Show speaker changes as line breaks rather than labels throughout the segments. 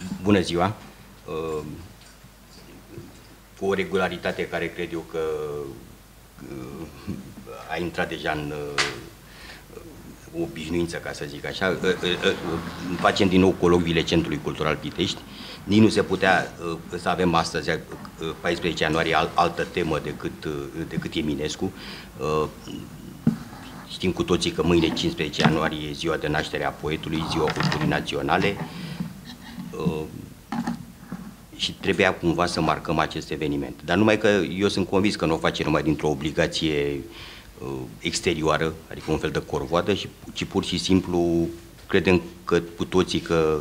Bună ziua! Cu o regularitate care cred eu că a intrat deja în obișnuință, ca să zic așa, facem din nou colocviile Centrului Cultural Pitești. Nici nu se putea să avem astăzi, 14 ianuarie, altă temă decât Eminescu. Știm cu toții că mâine, 15 ianuarie, e ziua de naștere a poetului, ziua culturii naționale. Și trebuia cumva să marcăm acest eveniment. Dar numai că eu sunt convins că nu o face numai dintr-o obligație exterioară, adică un fel de corvoadă, ci pur și simplu credem că cu toții că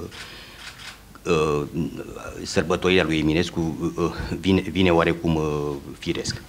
sărbătorirea lui Eminescu vine oarecum firesc.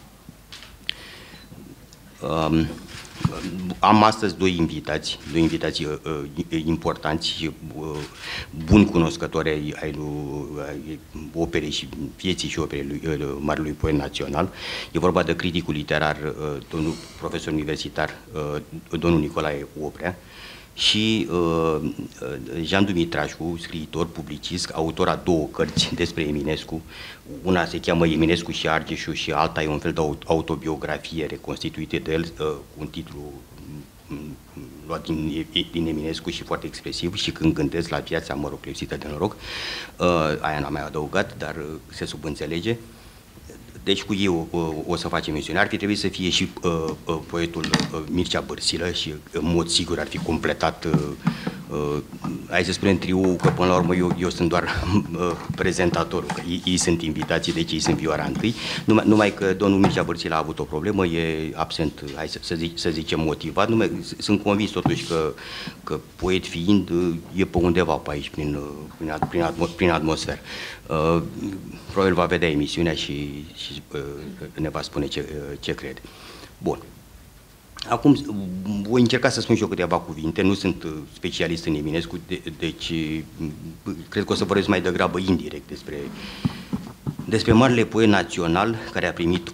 Am astăzi doi invitați importanți și buni cunoscători ai operei și vieții și operei lui marelui poet național. E vorba de criticul literar, domnul profesor universitar, domnul Nicolae Oprea, și Jean Dumitrașcu, scriitor, publicist, autor a două cărți despre Eminescu. Una se cheamă Eminescu și Argeșul și alta e un fel de autobiografie reconstituită de el, cu un titlu luat din Eminescu și foarte expresiv, Și când gândesc la viața, mă rog, lipsită de noroc. Aia n-am mai adăugat, dar se subînțelege. Deci cu ei o să facem emisiune. Ar fi trebuit să fie și poetul Mircea Bărsilă și în mod sigur ar fi completat, hai să spunem, triul, că până la urmă eu sunt doar prezentatorul, că ei sunt invitații, deci ei sunt vioara întâi. Numai că domnul Mircea Bărsilă a avut o problemă, e absent, hai să zicem motivat. Sunt convins totuși că poet fiind e pe undeva pe aici, prin atmosferă. Probabil va vedea emisiunea și ne va spune ce crede. Bun. Acum voi încerca să spun și eu câteva cuvinte, nu sunt specialist în Eminescu, deci cred că o să vorbesc mai degrabă indirect despre marele poet național care a primit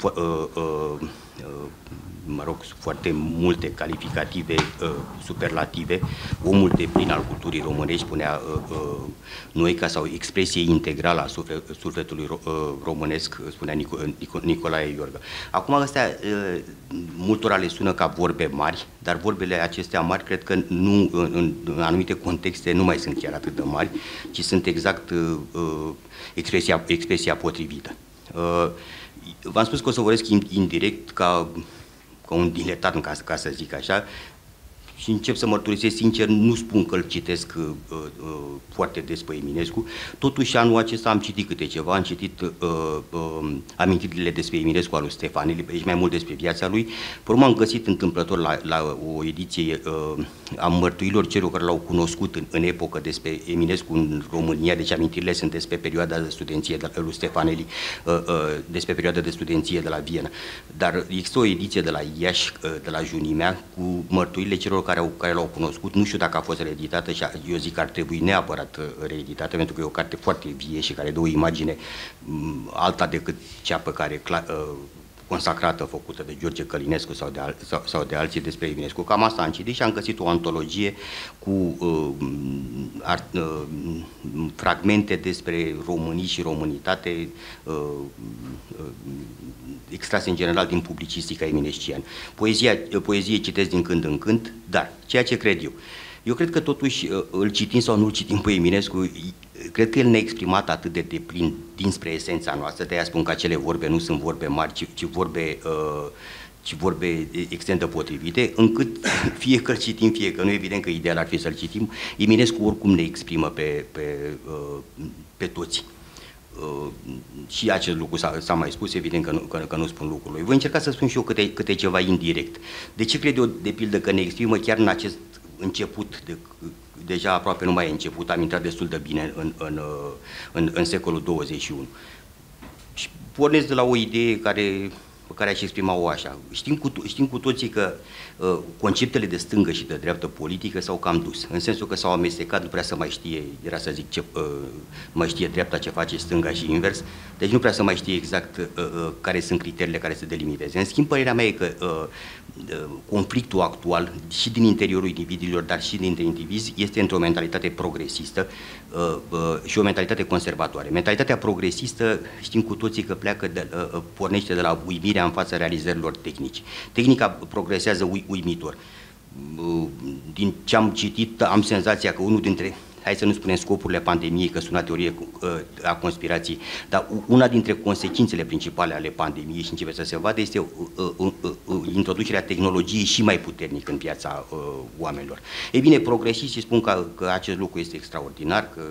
mă rog, foarte multe calificative superlative, omul de plin al culturii românești, spunea Noica, sau expresie integrală a sufletului românesc, spunea Nicolae Iorga. Acum astea multora le sună ca vorbe mari, dar vorbele acestea mari cred că nu, în anumite contexte nu mai sunt chiar atât de mari, ci sunt exact expresia potrivită. V-am spus că o să vorbesc indirect ca un diletant, ca să zic așa, și încep să mărturisesc sincer, nu spun că îl citesc foarte des pe Eminescu, totuși anul acesta am citit câte ceva, am citit amintirile despre Eminescu al lui Stefanelli, deci mai mult despre viața lui. Pe urmă am găsit întâmplător la o ediție a mărturilor celor care l-au cunoscut în epocă despre Eminescu în România, deci amintirile sunt despre perioada de studenție de lui Stefanelli, despre perioada de studenție de la Viena. Dar există o ediție de la Iași, de la Junimea, cu mărturile celor care l-au cunoscut. Nu știu dacă a fost reeditată și eu zic că ar trebui neapărat reeditată, pentru că e o carte foarte vie și care dă o imagine alta decât cea pe care consacrată, făcută de George Călinescu sau de alții despre Eminescu. Cam asta am citit și am găsit o antologie cu fragmente despre românii și românitate, extrase în general din publicistica eminesciană. Poezie citesc din când în când, dar ceea ce cred eu cred că totuși îl citim sau nu îl citim pe Eminescu, cred că el ne-a exprimat atât de deplin dinspre esența noastră, de-aia spun că acele vorbe nu sunt vorbe mari, ci vorbe extrem de potrivite, încât fie că îl citim, fie că nu, evident că ideal ar fi să-l citim, Eminescu oricum ne exprimă pe toți. Și acest lucru s-a mai spus, evident că nu spun lucrurile. Voi încerca să spun și eu câte ceva indirect. De ce cred eu, de pildă, că ne exprimă chiar în acest început, deja aproape nu mai e început, am intrat destul de bine în secolul 21. Și pornesc de la o idee care pe care aș exprima-o așa. Știm cu toții că conceptele de stângă și de dreaptă politică s-au cam dus, în sensul că s-au amestecat, nu prea să mai știe, era să zic, mai știe dreapta ce face stânga și invers, deci nu prea să mai știe exact care sunt criteriile care se delimiteze. În schimb, părerea mea e că conflictul actual, și din interiorul indivizilor, dar și dintre indivizi, este într-o mentalitate progresistă și o mentalitate conservatoare. Mentalitatea progresistă, știm cu toții că pornește de la uimirea în fața realizărilor tehnici. Tehnica progresează uimitor. Din ce am citit, am senzația că unul dintre, hai să nu spunem scopurile pandemiei, că sună teorie a conspirației, dar una dintre consecințele principale ale pandemiei, și începe să se vadă, este introducerea tehnologiei și mai puternic în viața oamenilor. Ei bine, progresiștii spun că acest lucru este extraordinar, că,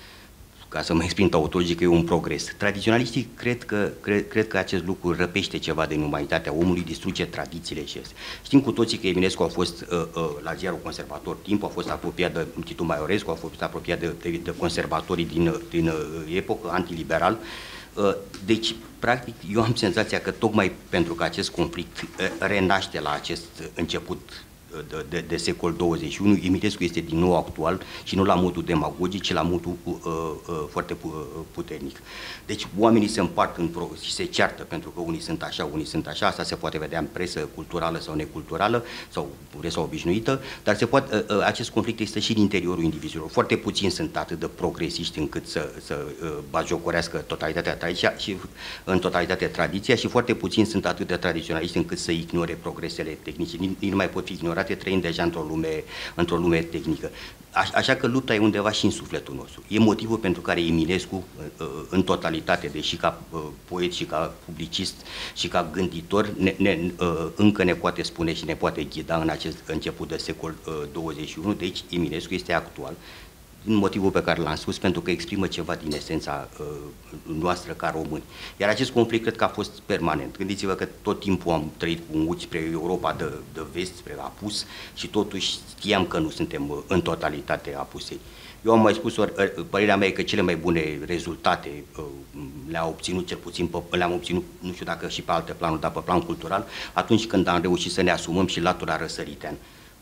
ca să mă exprim tautologic, e un progres. Tradiționaliștii cred că acest lucru răpește ceva din umanitatea omului, distruge tradițiile și este. Știm cu toții că Eminescu a fost la ziarul conservator timp, a fost apropiat de Titu Maiorescu, a fost apropiat de conservatorii din epocă, antiliberal. Deci, practic, eu am senzația că tocmai pentru că acest conflict renaște la acest început de secol 21, Eminescu este din nou actual și nu la modul demagogic, ci la modul foarte puternic. Deci oamenii se împart și se ceartă pentru că unii sunt așa, unii sunt așa, asta se poate vedea în presă culturală sau neculturală sau presă obișnuită, dar acest conflict este și în interiorul indivizilor. Foarte puțini sunt atât de progresiști încât să bagiocorească totalitatea tradiția și în totalitate tradiția și foarte puțini sunt atât de tradiționaliști încât să ignore progresele tehnice. Ei nu mai pot fi ignorate, trăind deja într-o lume tehnică. Așa că lupta e undeva și în sufletul nostru. E motivul pentru care Eminescu, în totalitate, deși ca poet și ca publicist și ca gânditor, încă ne poate spune și ne poate ghida în acest început de secol 21, deci Eminescu este actual. Motivul pe care l-am spus, pentru că exprimă ceva din esența noastră ca români. Iar acest conflict cred că a fost permanent. Gândiți-vă că tot timpul am trăit cu un ochi spre Europa de vest, spre apus, și totuși știam că nu suntem în totalitate apusei. Eu am mai spus, părerea mea e că cele mai bune rezultate le-am obținut, cel puțin le-am obținut, nu știu dacă și pe alte planuri, dar pe plan cultural, atunci când am reușit să ne asumăm și latura răsăriteană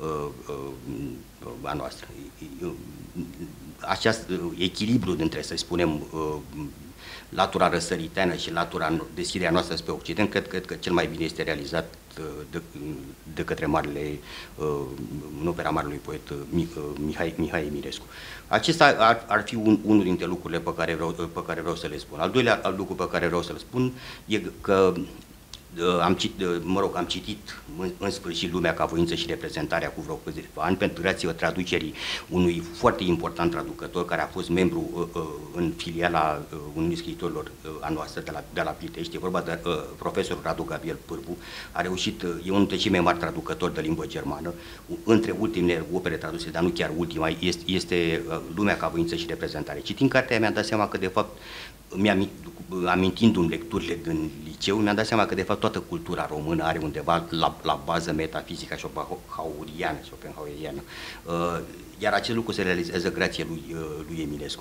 a noastră. Acest echilibru dintre, să spunem, latura răsăriteană și deschiderea noastră spre Occident, cred că cel mai bine este realizat de către în opera marelui poet Mihai Eminescu. Acesta ar fi unul dintre lucrurile pe care vreau să le spun. Al doilea lucru pe care vreau să le spun e că am citit în sfârșit Lumea ca voință și reprezentarea cu vreo câțiva ani, pentru grație traducerii unui foarte important traducător care a fost membru în filiala unui scriitorilor a noastră de la Pitești. E vorba de profesorul Radu Gabriel Pârvu. A reușit, e unul dintre cei mai mari traducători de limbă germană. Între ultimele opere traduse, dar nu chiar ultima, este Lumea ca voință și reprezentare. Citind cartea, mi-am dat seama că, de fapt, amintindu-mi lecturile din liceu, mi-am dat seama că, de fapt, toată cultura română are undeva la bază metafizica schopenhaueriană. Iar acest lucru se realizează grație lui Eminescu.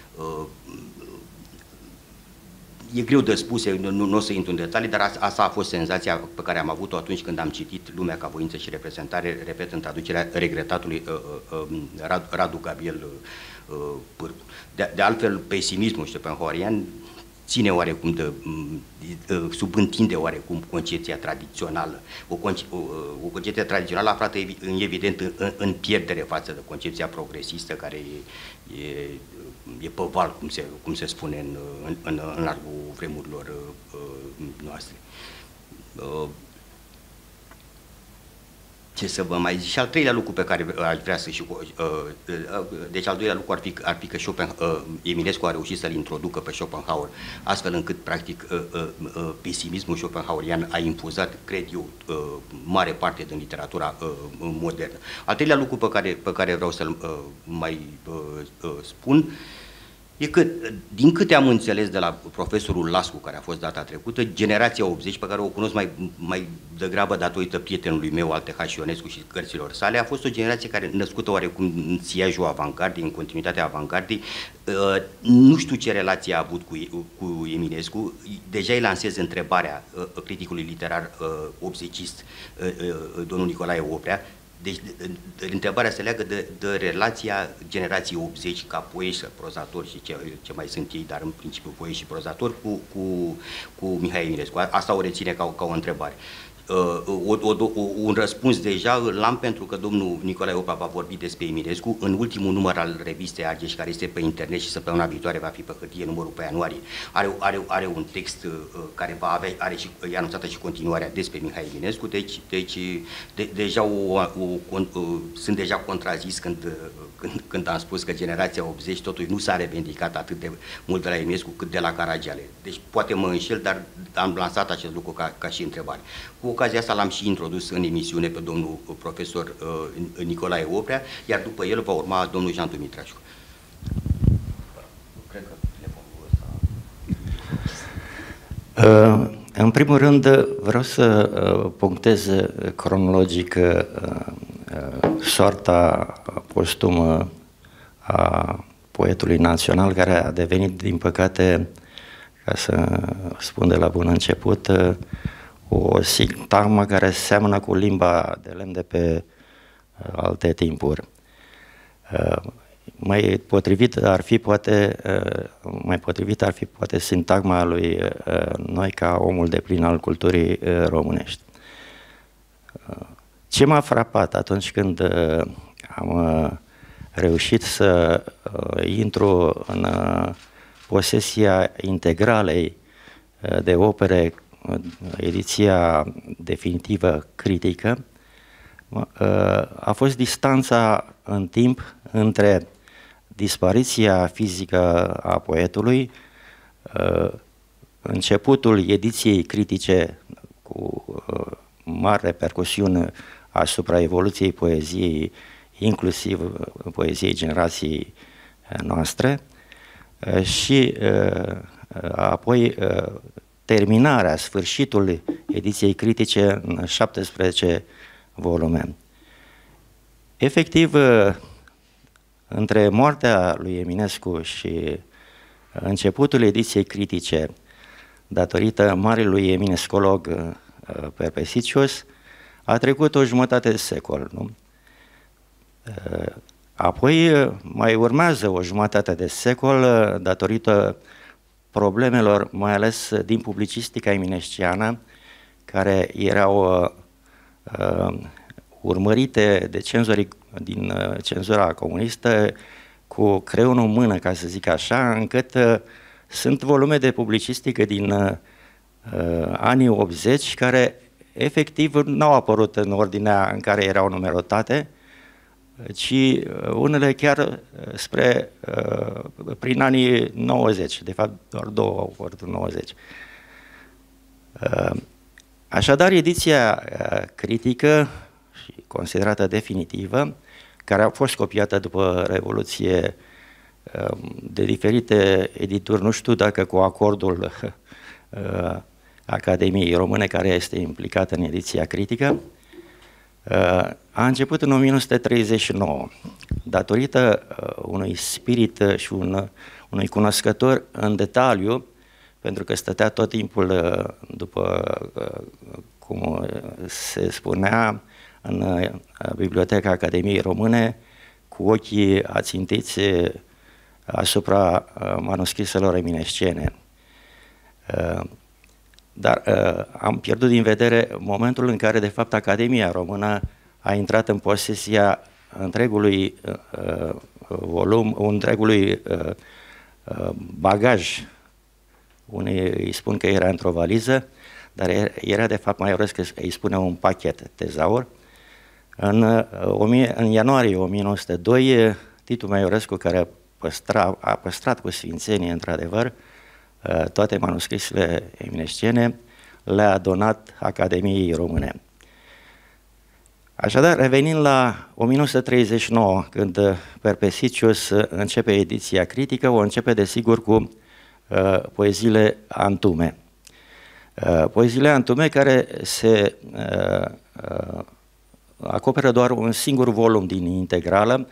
E greu de spus, nu o să intru în detalii, dar asta a fost senzația pe care am avut-o atunci când am citit Lumea ca voință și reprezentare, repet, în traducerea regretatului Radu Gabriel Pârvu. De altfel, pesimismul schopenhauerian ține oarecum subîntinde oarecum concepția tradițională. O concepție tradițională aflată evident în pierdere față de concepția progresistă, care e pe val, cum se spune în largul vremurilor noastre. Ce să vă mai zic? Și al treilea lucru pe care aș vrea să deci al doilea lucru ar fi că Eminescu a reușit să-l introducă pe Schopenhauer, astfel încât, practic, pesimismul schopenhauerian a infuzat, cred eu, mare parte din literatura modernă. Al treilea lucru pe care vreau să-l mai spun E că, din câte am înțeles de la profesorul Lascu, care a fost data trecută, generația 80, pe care o cunosc mai degrabă datorită prietenului meu, Altehaș Ionescu, și cărților sale, a fost o generație care, născută oarecum în siajul avantgardei, în continuitatea avantgardei. Nu știu ce relație a avut cu Eminescu. Deja îi lansez întrebarea criticului literar obzecist, domnul Nicolae Oprea. Deci întrebarea se leagă de relația generației 80 ca poeți, prozatori și ce mai sunt ei, dar în principiu poeți și prozatori, cu Mihai Eminescu. Asta o reține ca o întrebare. Un răspuns deja l-am, pentru că domnul Nicolae Oprea va vorbi despre Eminescu în ultimul număr al revistei Argeș, care este pe internet și săptămâna viitoare va fi pe hârtie, numărul pe ianuarie. Are un text care va avea, e anunțată și continuarea despre Mihai Eminescu, deci deja sunt deja contrazis când am spus că generația 80 totuși nu s-a revendicat atât de mult de la Eminescu cât de la Caragiale. Deci poate mă înșel, dar am lansat acest lucru ca și întrebare. Cu ocazia asta l-am și introdus în emisiune pe domnul profesor Nicolae Oprea, iar după el va urma domnul Jean Dumitrașcu. Cred că telefonul
ăsta... În primul rând, vreau să punctez cronologic soarta postumă a poetului național, care a devenit, din păcate, ca să spun de la bun început, o sintagmă care seamănă cu limba de lemn de pe alte timpuri. Mai potrivit ar fi poate sintagma lui Noica, omul deplin al culturii românești. Ce m-a frapat atunci când am reușit să intru în posesia integralei de opere, ediția definitivă critică, a fost distanța în timp între dispariția fizică a poetului, începutul ediției critice cu mari repercusiuni asupra evoluției poeziei, inclusiv poeziei generației noastre, și apoi terminarea, sfârșitul ediției critice în 17 volume. Efectiv, între moartea lui Eminescu și începutul ediției critice, datorită marilui eminescolog Perpesicius, a trecut o jumătate de secol, nu? Apoi mai urmează o jumătate de secol datorită problemelor, mai ales din publicistica eminesciană, care erau urmărite de cenzorii din cenzura comunistă cu creionul în mână, ca să zic așa, încât sunt volume de publicistică din anii 80 care efectiv n-au apărut în ordinea în care erau numerotate, ci unele chiar prin anii 90, de fapt doar două au apărut în 90. Așadar, ediția critică și considerată definitivă, care a fost copiată după Revoluție de diferite edituri, nu știu dacă cu acordul Academiei Române, care este implicată în ediția critică, a început în 1939, datorită unui spirit și unui cunoscător în detaliu, pentru că stătea tot timpul, după cum se spunea, în Biblioteca Academiei Române, cu ochii ațintiți asupra manuscriselor eminescene. Dar am pierdut din vedere momentul în care, de fapt, Academia Română a intrat în posesia întregului volum, întregului bagaj. Unii îi spun că era într-o valiză, dar era, de fapt, mai urăsc că îi spune un pachet tezaur. În ianuarie 1902, Titu Maiorescu, care a păstrat cu sfințenie, într-adevăr, toate manuscrisele eminescene, le-a donat Academiei Române. Așadar, revenind la 1939, când Perpesicius începe ediția critică, o începe desigur cu poeziile Antume. Poeziile Antume care se acoperă doar un singur volum din integrală,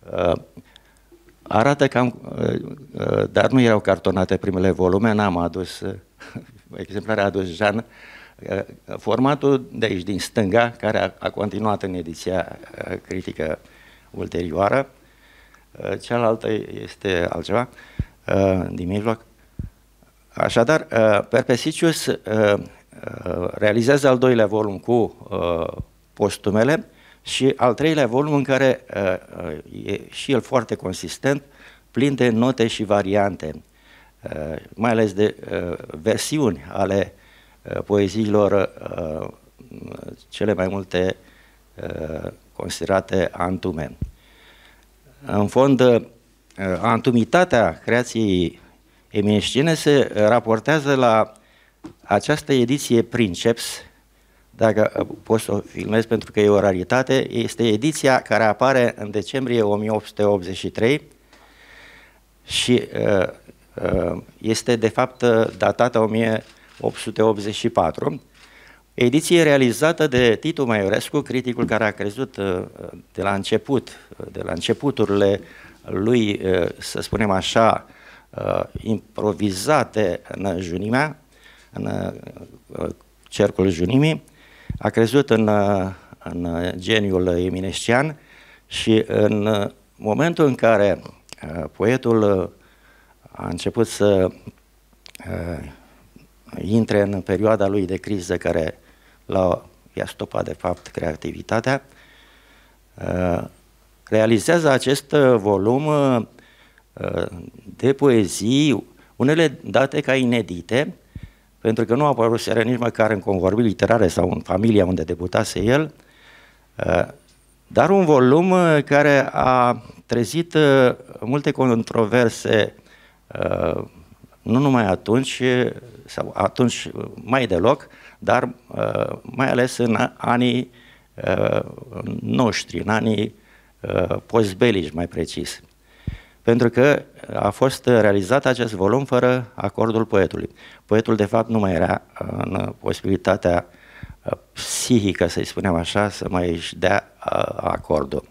arată cam, dar nu erau cartonate primele volume, n-am adus, exemplarea a adus Jean, formatul de aici, din stânga, care a continuat în ediția critică ulterioară, cealaltă este altceva, din mijloc. Așadar, Perpesicius realizează al doilea volum cu postumele și al treilea volum în care e și el foarte consistent, plin de note și variante, mai ales de versiuni ale poeziilor cele mai multe considerate antume. În fond, antumitatea creației eminesciene se raportează la această ediție Princeps, dacă pot să o filmez pentru că e o raritate, este ediția care apare în decembrie 1883 și este de fapt datată 1884, ediție realizată de Titu Maiorescu, criticul care a crezut de la începuturile lui, să spunem așa, improvizate în junimea, în cercul junimii, a crezut în geniul eminescian și în momentul în care poetul a început să intre în perioada lui de criză care i-a stopat de fapt creativitatea, realizează acest volum de poezii, unele date ca inedite, pentru că nu apăruseră nici măcar în convorbiri literare sau în familia unde debutase el, dar un volum care a trezit multe controverse, nu numai atunci, sau atunci mai deloc, dar mai ales în anii noștri, în anii postbelici mai precis. Pentru că a fost realizat acest volum fără acordul poetului. Poetul, de fapt, nu mai era în posibilitatea psihică, să-i spunem așa, să mai își dea acordul.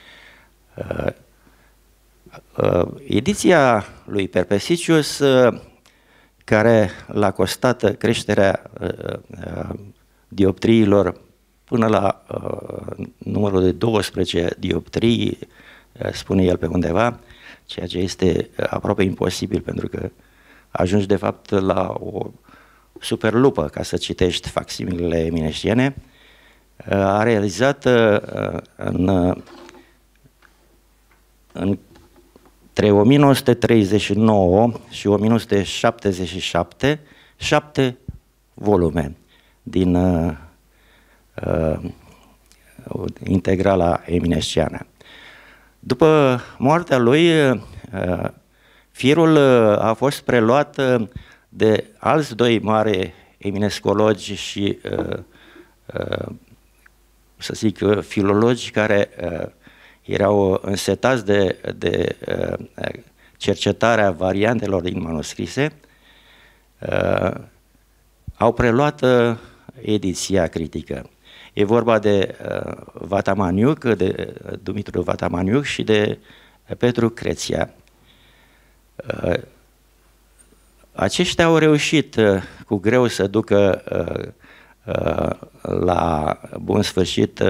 Ediția lui Perpesicius, care l-a costat creșterea dioptriilor până la numărul de 12 dioptrii, spune el pe undeva, ceea ce este aproape imposibil, pentru că ajungi de fapt la o superlupă ca să citești facsimilele eminesciene. A realizat între 1939 și 1977 7 volume din integrala eminesciană. După moartea lui, firul a fost preluat de alți doi mari eminescologi și, să zic, filologi care erau însetați de cercetarea variantelor din manuscrise, au preluat ediția critică. E vorba de Vatamaniuc, de Dumitru Vatamaniuc și de Petru Creția. Aceștia au reușit cu greu să ducă la bun sfârșit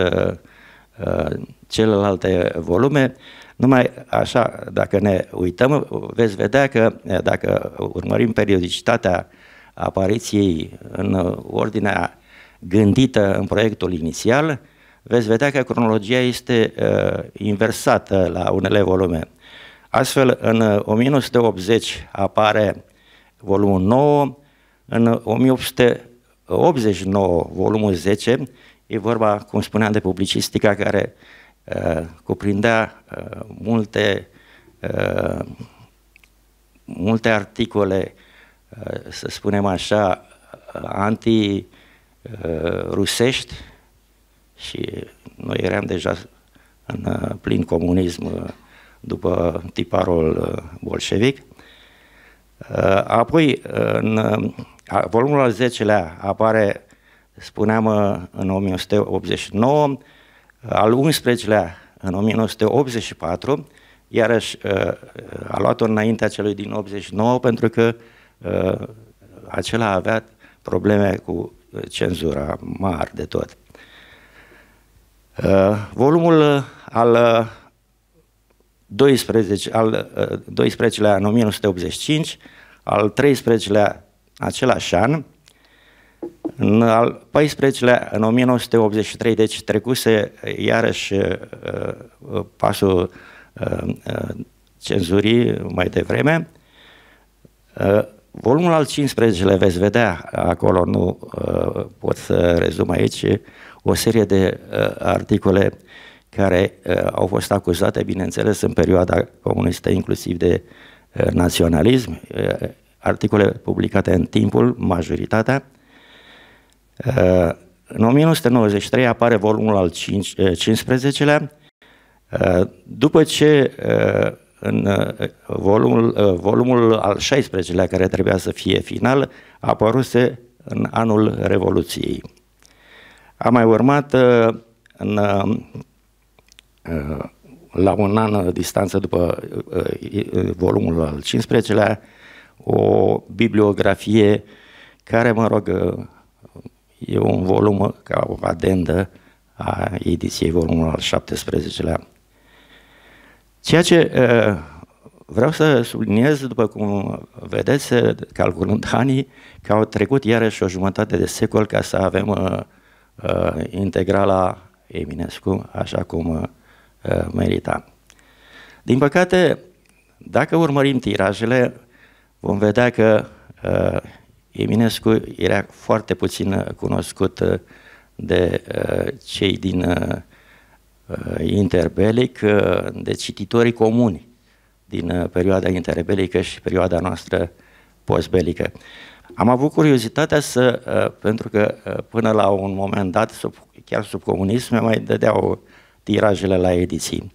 celelalte volume. Numai așa, dacă ne uităm, veți vedea că dacă urmărim periodicitatea apariției în ordinea gândită în proiectul inițial, veți vedea că cronologia este inversată la unele volume. Astfel, în 1980 apare volumul 9, în 1889 volumul 10, e vorba, cum spuneam, de publicistica care cuprindea multe articole, să spunem așa, anti-rusești și noi eram deja în plin comunism după tiparul bolșevic. Apoi, în volumul al 10-lea apare, spuneam, în 1989, al 11-lea în 1984, iarăși a luat-o înaintea celui din 89 pentru că acela avea probleme cu cenzura mari de tot. Volumul al 12-lea în 1985, al 13-lea același an, în al 14-lea în 1983, deci trecuse iarăși pasul cenzurii mai devreme. Volumul al 15-lea veți vedea acolo, nu pot să rezum aici, o serie de articole care au fost acuzate, bineînțeles, în perioada comunistă, inclusiv de naționalism, articole publicate în Timpul, majoritatea. În 1993 apare volumul al 15-lea, după ce în volumul al 16-lea, care trebuia să fie final, apăruse în anul Revoluției. A mai urmat la un an distanță după volumul al 15-lea, o bibliografie care, mă rog, e un volum ca o adendă a ediției volumul al 17-lea. Ceea ce vreau să subliniez, după cum vedeți, calculând anii, că au trecut iarăși o jumătate de secol ca să avem integrala Eminescu, așa cum merita. Din păcate, dacă urmărim tirajele, vom vedea că Eminescu era foarte puțin cunoscut de cei din interbelic, de cititorii comuni din perioada interbelică și perioada noastră postbelică. Am avut curiozitatea pentru că până la un moment dat, chiar sub comunism, mai dădeau tirajele la ediții.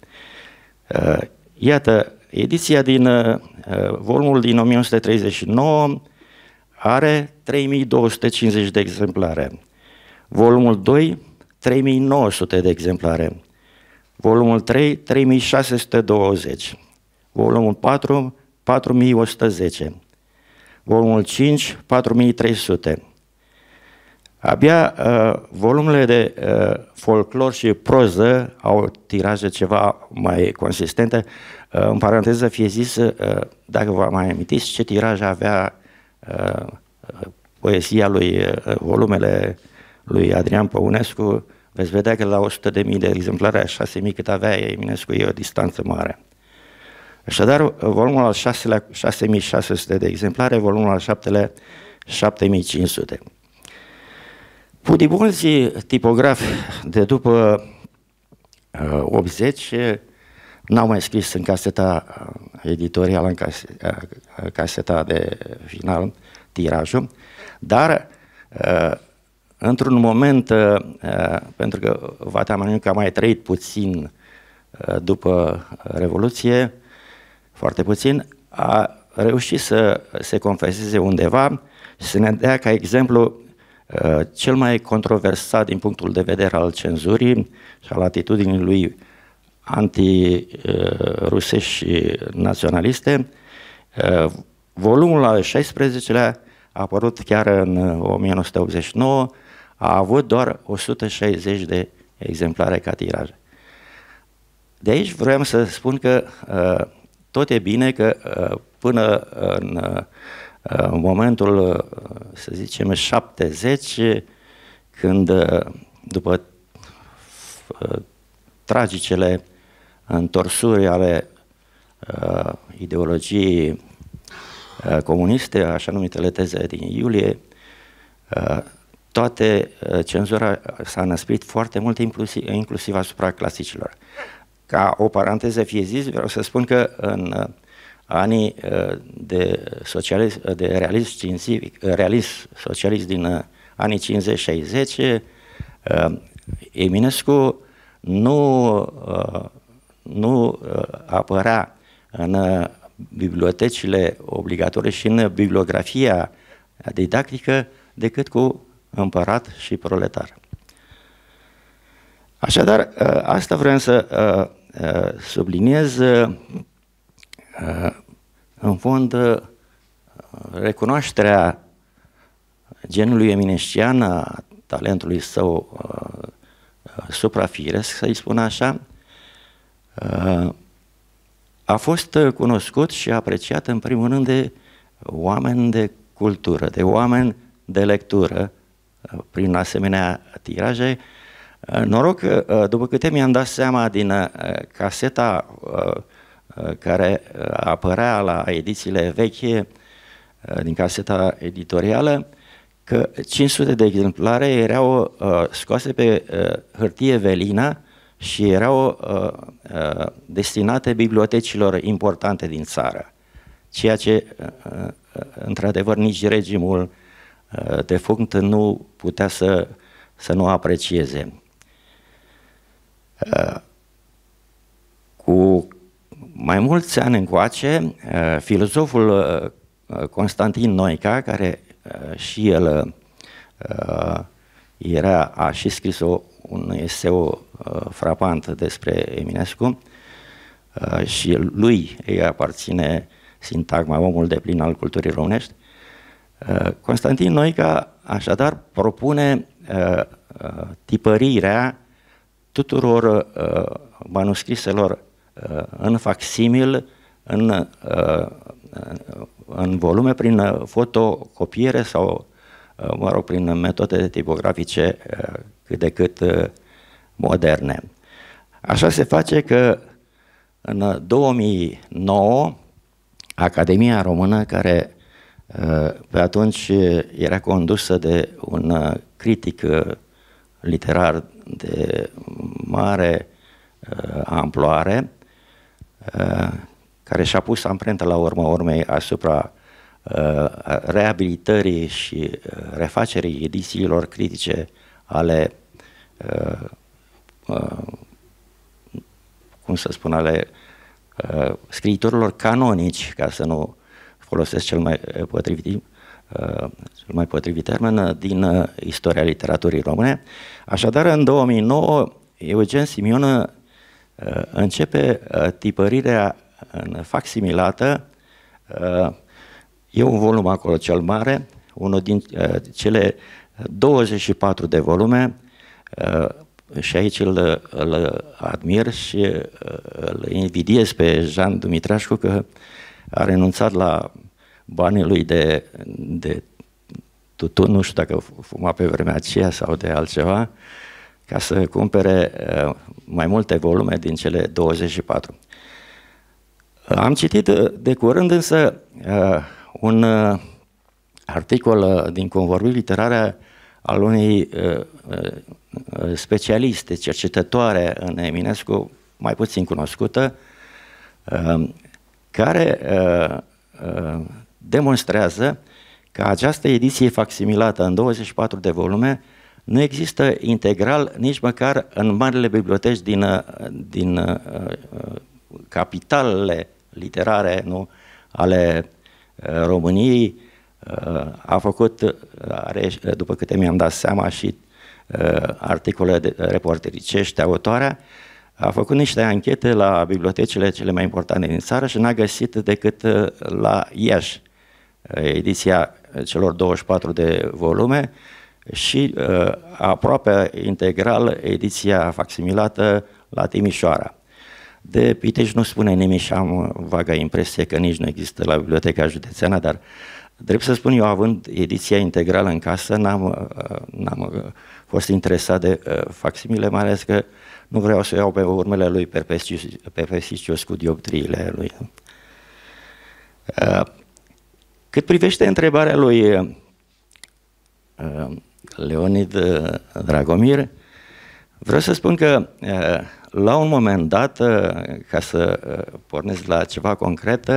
Iată, ediția din volumul din 1939 are 3250 de exemplare. Volumul 2, 3900 de exemplare. Volumul 3, 3620. Volumul 4, 4110. Volumul 5, 4300. Abia volumele de folclor și proză au tiraje ceva mai consistente. În paranteză fie zis, dacă vă mai amintiți, ce tiraj avea poezia lui, volumele lui Adrian Păunescu, veți vedea că la 100.000 de exemplare, 6.000 cât avea Eminescu, e o distanță mare. Așadar, volumul al 6-lea, 6.600 de exemplare, volumul al 7-lea, 7.500. Pudibulzii tipografi de după 80 n-au mai scris în caseta editorială, în caseta de final, tirajul, dar într-un moment, pentru că Vataman a mai trăit puțin după Revoluție, foarte puțin, a reușit să se confeseze undeva și să ne dea ca exemplu cel mai controversat din punctul de vedere al cenzurii și al atitudinii lui anti-rusești și naționaliste. Volumul al 16-lea a apărut chiar în 1989, a avut doar 160 de exemplare ca tiraj. De aici vreau să spun că tot e bine că până în momentul, să zicem, 70, când după tragicele întorsuri ale ideologiei comuniste, așa numitele teze din iulie, toate cenzura s-a năsprit foarte mult, inclusiv asupra clasicilor. Ca o paranteză fie zis, vreau să spun că în anii de realism științific, realism socialist din anii 50-60, Eminescu nu apărea în bibliotecile obligatorii și în bibliografia didactică decât cu împărat și proletar. Așadar, asta vreau să subliniez în fond recunoașterea genului eminescian, a talentului său suprafiresc, să-i spun așa, a fost cunoscut și apreciat în primul rând de oameni de cultură, de oameni de lectură, prin asemenea tiraje. Noroc că, după câte mi-am dat seama din caseta care apărea la edițiile vechi, din caseta editorială, că 500 de exemplare erau scoase pe hârtie velină și erau destinate bibliotecilor importante din țară, ceea ce, într-adevăr, nici regimul defunct nu putea să nu aprecieze. Cu mai mulți ani încoace, filozoful Constantin Noica, care și el a și scris un eseu frapant despre Eminescu și lui îi aparține sintagma omul deplin al culturii românești. Constantin Noica așadar propune tipărirea tuturor manuscriselor în facsimil, în volume, prin fotocopiere sau, mă rog, prin metode tipografice cât de cât moderne. Așa se face că în 2009 Academia Română, care pe atunci era condusă de un critic literar de mare amploare, care și-a pus amprentă la urma urmei asupra reabilitării și refacerii edițiilor critice ale, cum să spun, ale scriitorilor canonici, ca să nu folosesc cel mai potrivit termen, din istoria literaturii române. Așadar, în 2009, Eugen Simion începe tipărirea în facsimilată. E un volum acolo cel mare, unul din cele 24 de volume, și aici îl admir și îl invidiez pe Jean Dumitrașcu că a renunțat la banii lui de tutun, nu știu dacă fuma pe vremea aceea sau de altceva, ca să cumpere mai multe volume din cele 24. Am citit de curând însă un articol din Convorbiri Literare al unei specialiste, cercetătoare în Eminescu, mai puțin cunoscută, care demonstrează că această ediție facsimilată în 24 de volume nu există integral nici măcar în marile biblioteci din capitalele literare, nu, ale României. A făcut, are, după câte mi-am dat seama, și articole reportericești, autoarea, a făcut niște anchete la bibliotecile cele mai importante din țară și n-a găsit decât la Iași ediția celor 24 de volume și aproape integral ediția facsimilată la Timișoara. De Pitești nu spune nimic și am vaga impresie că nici nu există la Biblioteca Județeană, dar drept să spun, eu având ediția integrală în casă, n-am fost interesat de facsimile, mai ales că nu vreau să iau pe urmele lui Perpesicios cu dioptriile lui. Cât privește întrebarea lui Leonid Dragomir, vreau să spun că la un moment dat, ca să pornesc la ceva concret,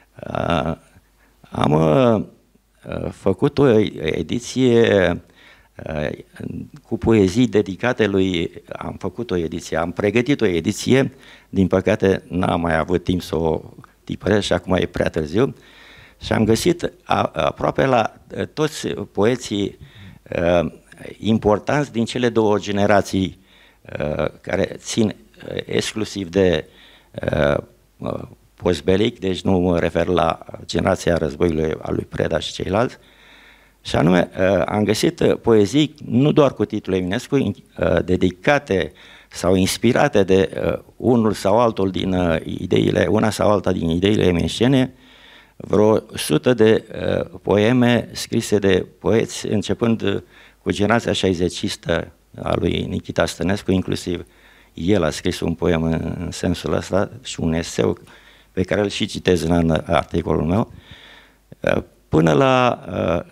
am făcut o ediție cu poezii dedicate lui. Am făcut o ediție, am pregătit o ediție, din păcate n-am mai avut timp să o tipăresc și acum e prea târziu, și am găsit aproape la toți poeții importanți din cele două generații care țin exclusiv de postbelic, deci nu mă refer la generația războiului a lui Preda și ceilalți, și anume am găsit poezii nu doar cu titlul Eminescu, dedicate sau inspirate de unul sau altul din ideile, una sau alta din ideile eminesciene, vreo 100 de poeme scrise de poeți, începând cu generația 60-istă a lui Nichita Stănescu, inclusiv el a scris un poem în sensul ăsta și un eseu pe care îl și citez în articolul meu, până la,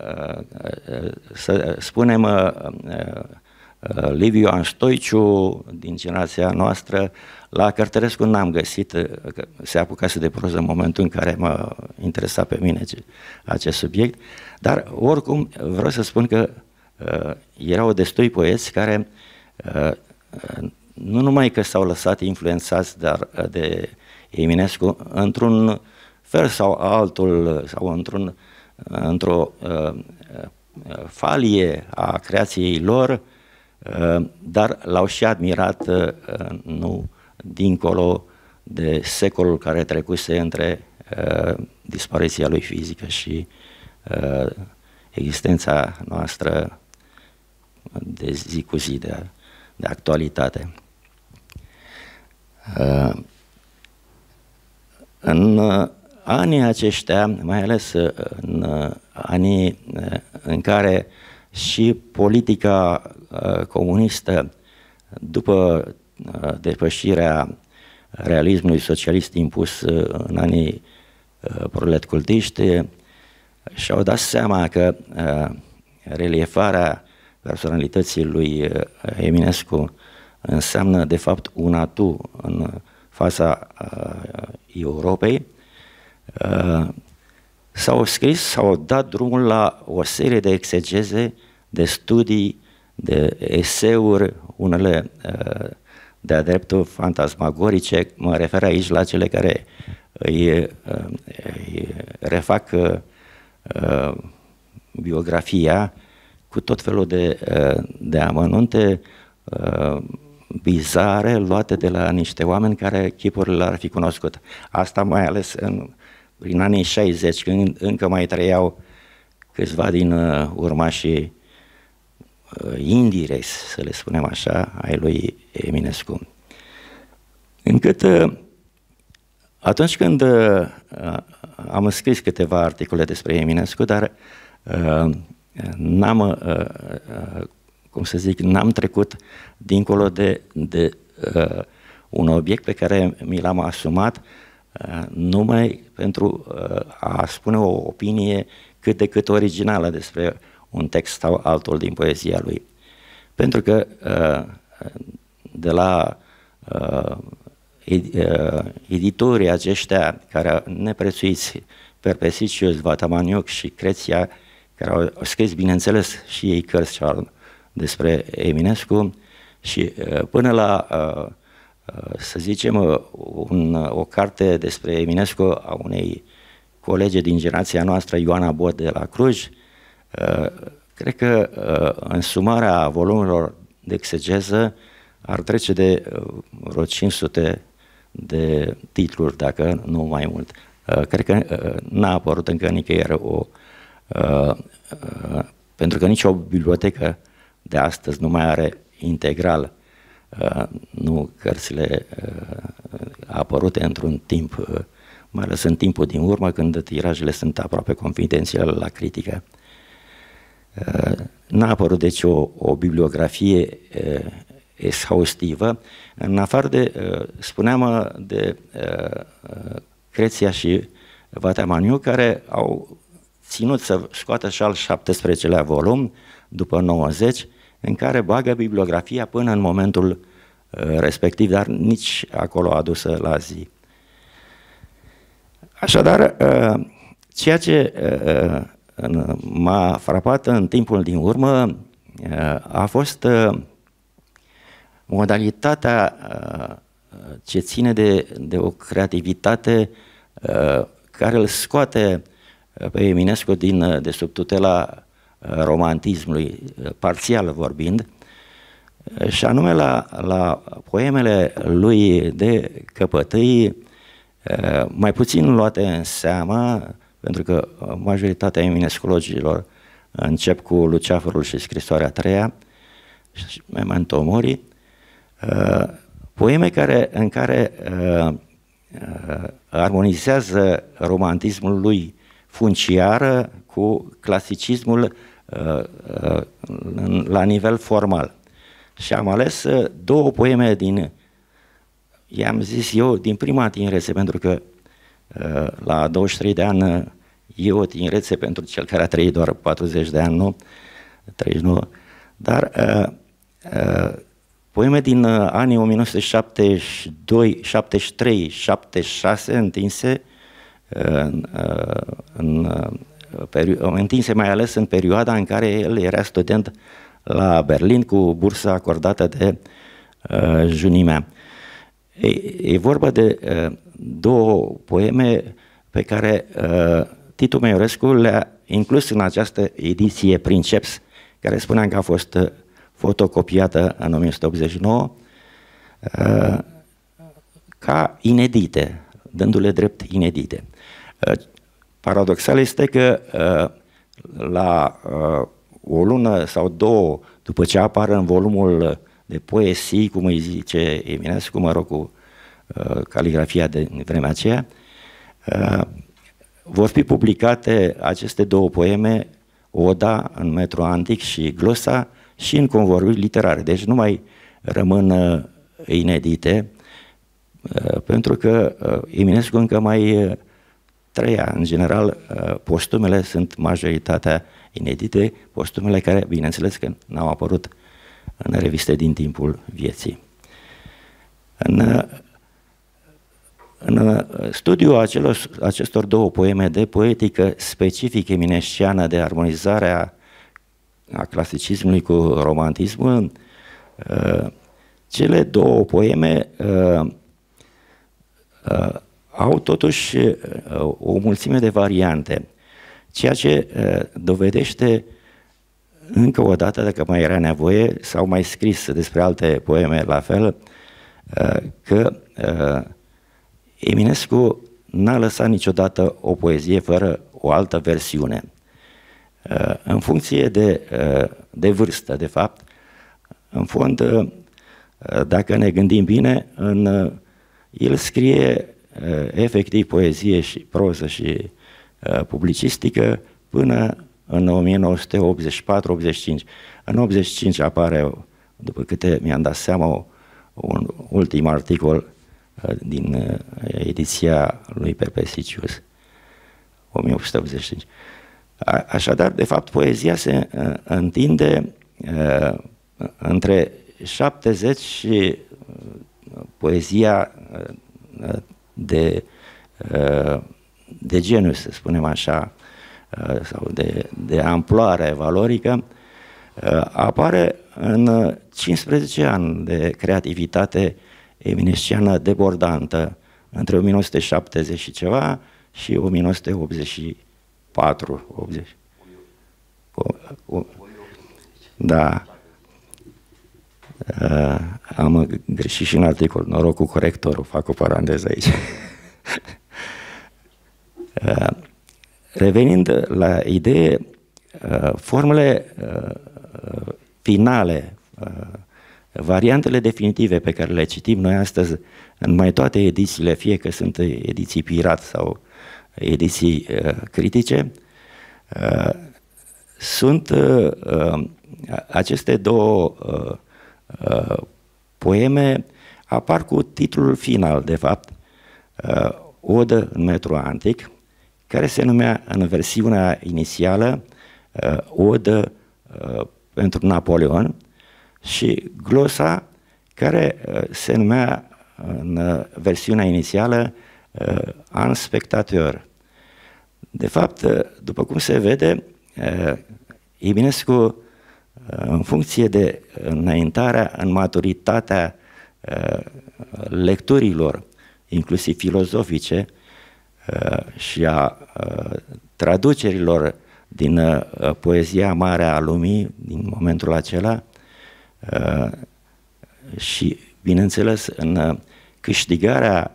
să spunem, Liviu Ioan Stoiciu, din generația noastră. La Cărtărescu n-am găsit, că se apucase de proză în momentul în care mă interesa pe mine acest subiect, dar oricum vreau să spun că erau destui poeți care nu numai că s-au lăsat influențați de Eminescu într-un fel sau altul, sau într-o falie a creației lor, dar l-au și admirat, nu dincolo de secolul care trecuse între dispariția lui fizică și existența noastră de zi cu zi, de actualitate. În anii aceștia, mai ales în anii în care și politica comunistă, după depășirea realismului socialist impus în anii proletcultiști, și-au dat seama că reliefarea personalității lui Eminescu înseamnă de fapt un atu în fața Europei, s-au scris, s-au dat drumul la o serie de exegeze, de studii, de eseuri, unele de-a dreptul fantasmagorice. Mă refer aici la cele care îi refac biografia cu tot felul de amănunte bizare, luate de la niște oameni care chipurile ar fi cunoscut. Asta mai ales prin anii 60, când încă mai trăiau câțiva din urmașii indirect, să le spunem așa, ai lui Eminescu. Încât atunci când am scris câteva articole despre Eminescu, dar n-am trecut dincolo de un obiect pe care mi l-am asumat numai pentru a spune o opinie cât de cât originală despre un text sau altul din poezia lui. Pentru că de la editorii aceștia care neprețuiți, Perpesicius, Vatamaniuc și Creția, care au scris, bineînțeles, și ei cărți despre Eminescu, și până la, să zicem, o carte despre Eminescu a unei colege din generația noastră, Ioana Bot de la Cluj, cred că însumarea volumilor de exegeză ar trece de vreo 500 de titluri, dacă nu mai mult. Cred că n-a apărut încă nicăieri pentru că nicio bibliotecă de astăzi nu mai are integral, nu cărțile apărute într-un timp, mai ales în timpul din urmă, când tirajele sunt aproape confidențiale la critică. N-a apărut deci o bibliografie exhaustivă, în afară de, spuneam, de Creția și Vatamaniu, care au ținut să scoată și al 17-lea volum, după 90, în care bagă bibliografia până în momentul respectiv, dar nici acolo adusă la zi. Așadar, ceea ce m-a frapat în timpul din urmă a fost modalitatea ce ține de o creativitate care îl scoate pe Eminescu de sub tutela romantismului, parțial vorbind, și anume la poemele lui de căpătâi, mai puțin luate în seamă, pentru că majoritatea eminescologilor încep cu Luceafărul și Scrisoarea a treia și Memento Mori, poeme în care armonizează romantismul lui funciar cu clasicismul la nivel formal. Și am ales două poeme i-am zis eu, din prima tinerețe, pentru că la 23 de ani e o tinerețe pentru cel care a trăit doar 40 de ani, nu? 39. Dar poeme din anii 1972, 73, 76, întinse mai ales în perioada în care el era student la Berlin cu bursă acordată de Junimea. E vorba de două poeme pe care Titu Maiorescu le-a inclus în această ediție Princeps, care spuneam că a fost fotocopiată în 1989, ca inedite, dându-le drept inedite. Paradoxal este că la o lună sau două după ce apar în volumul de poesii, cum îi zice Eminescu, mă rog, cu caligrafia de vremea aceea, vor fi publicate aceste două poeme, Oda în metru antic și Glosa, și în convoruri literare. Deci nu mai rămân inedite, pentru că Eminescu încă mai trăia. În general, postumele sunt majoritatea inedite, postumele care, bineînțeles că n-au apărut în reviste din timpul vieții. În studiul acestor două poeme de poetică specific eminesciană, de armonizarea a clasicismului cu romantismul, cele două poeme au totuși o mulțime de variante, ceea ce dovedește încă o dată, dacă mai era nevoie, s-au mai scris despre alte poeme la fel, că Eminescu n-a lăsat niciodată o poezie fără o altă versiune. În funcție de vârstă, de fapt, în fond, dacă ne gândim bine, el scrie efectiv poezie și proză și publicistică până în 1984-85. În 85 apare, după câte mi-am dat seama, un ultim articol din ediția lui Perpesicius, 1885. Așadar, de fapt, poezia se întinde între 70 și poezia de genius, să spunem așa, sau de amploare valorică, apare în 15 ani de creativitate eminesciană debordantă, între 1970 și ceva și 1984. 80. Da. Am greșit și în articol, noroc cu corectorul, fac o paranteză aici. Revenind la idee, formele finale, variantele definitive pe care le citim noi astăzi în mai toate edițiile, fie că sunt ediții pirat sau ediții critice, sunt aceste două poeme apar cu titlul final, de fapt, Odă în metru antic, care se numea în versiunea inițială Odă pentru Napoleon, și Glosa, care se numea în versiunea inițială An spectator. De fapt, după cum se vede, Eminescu în funcție de înaintarea în maturitatea lecturilor, inclusiv filozofice, și a traducerilor din poezia mare a lumii, din momentul acela, și, bineînțeles, în câștigarea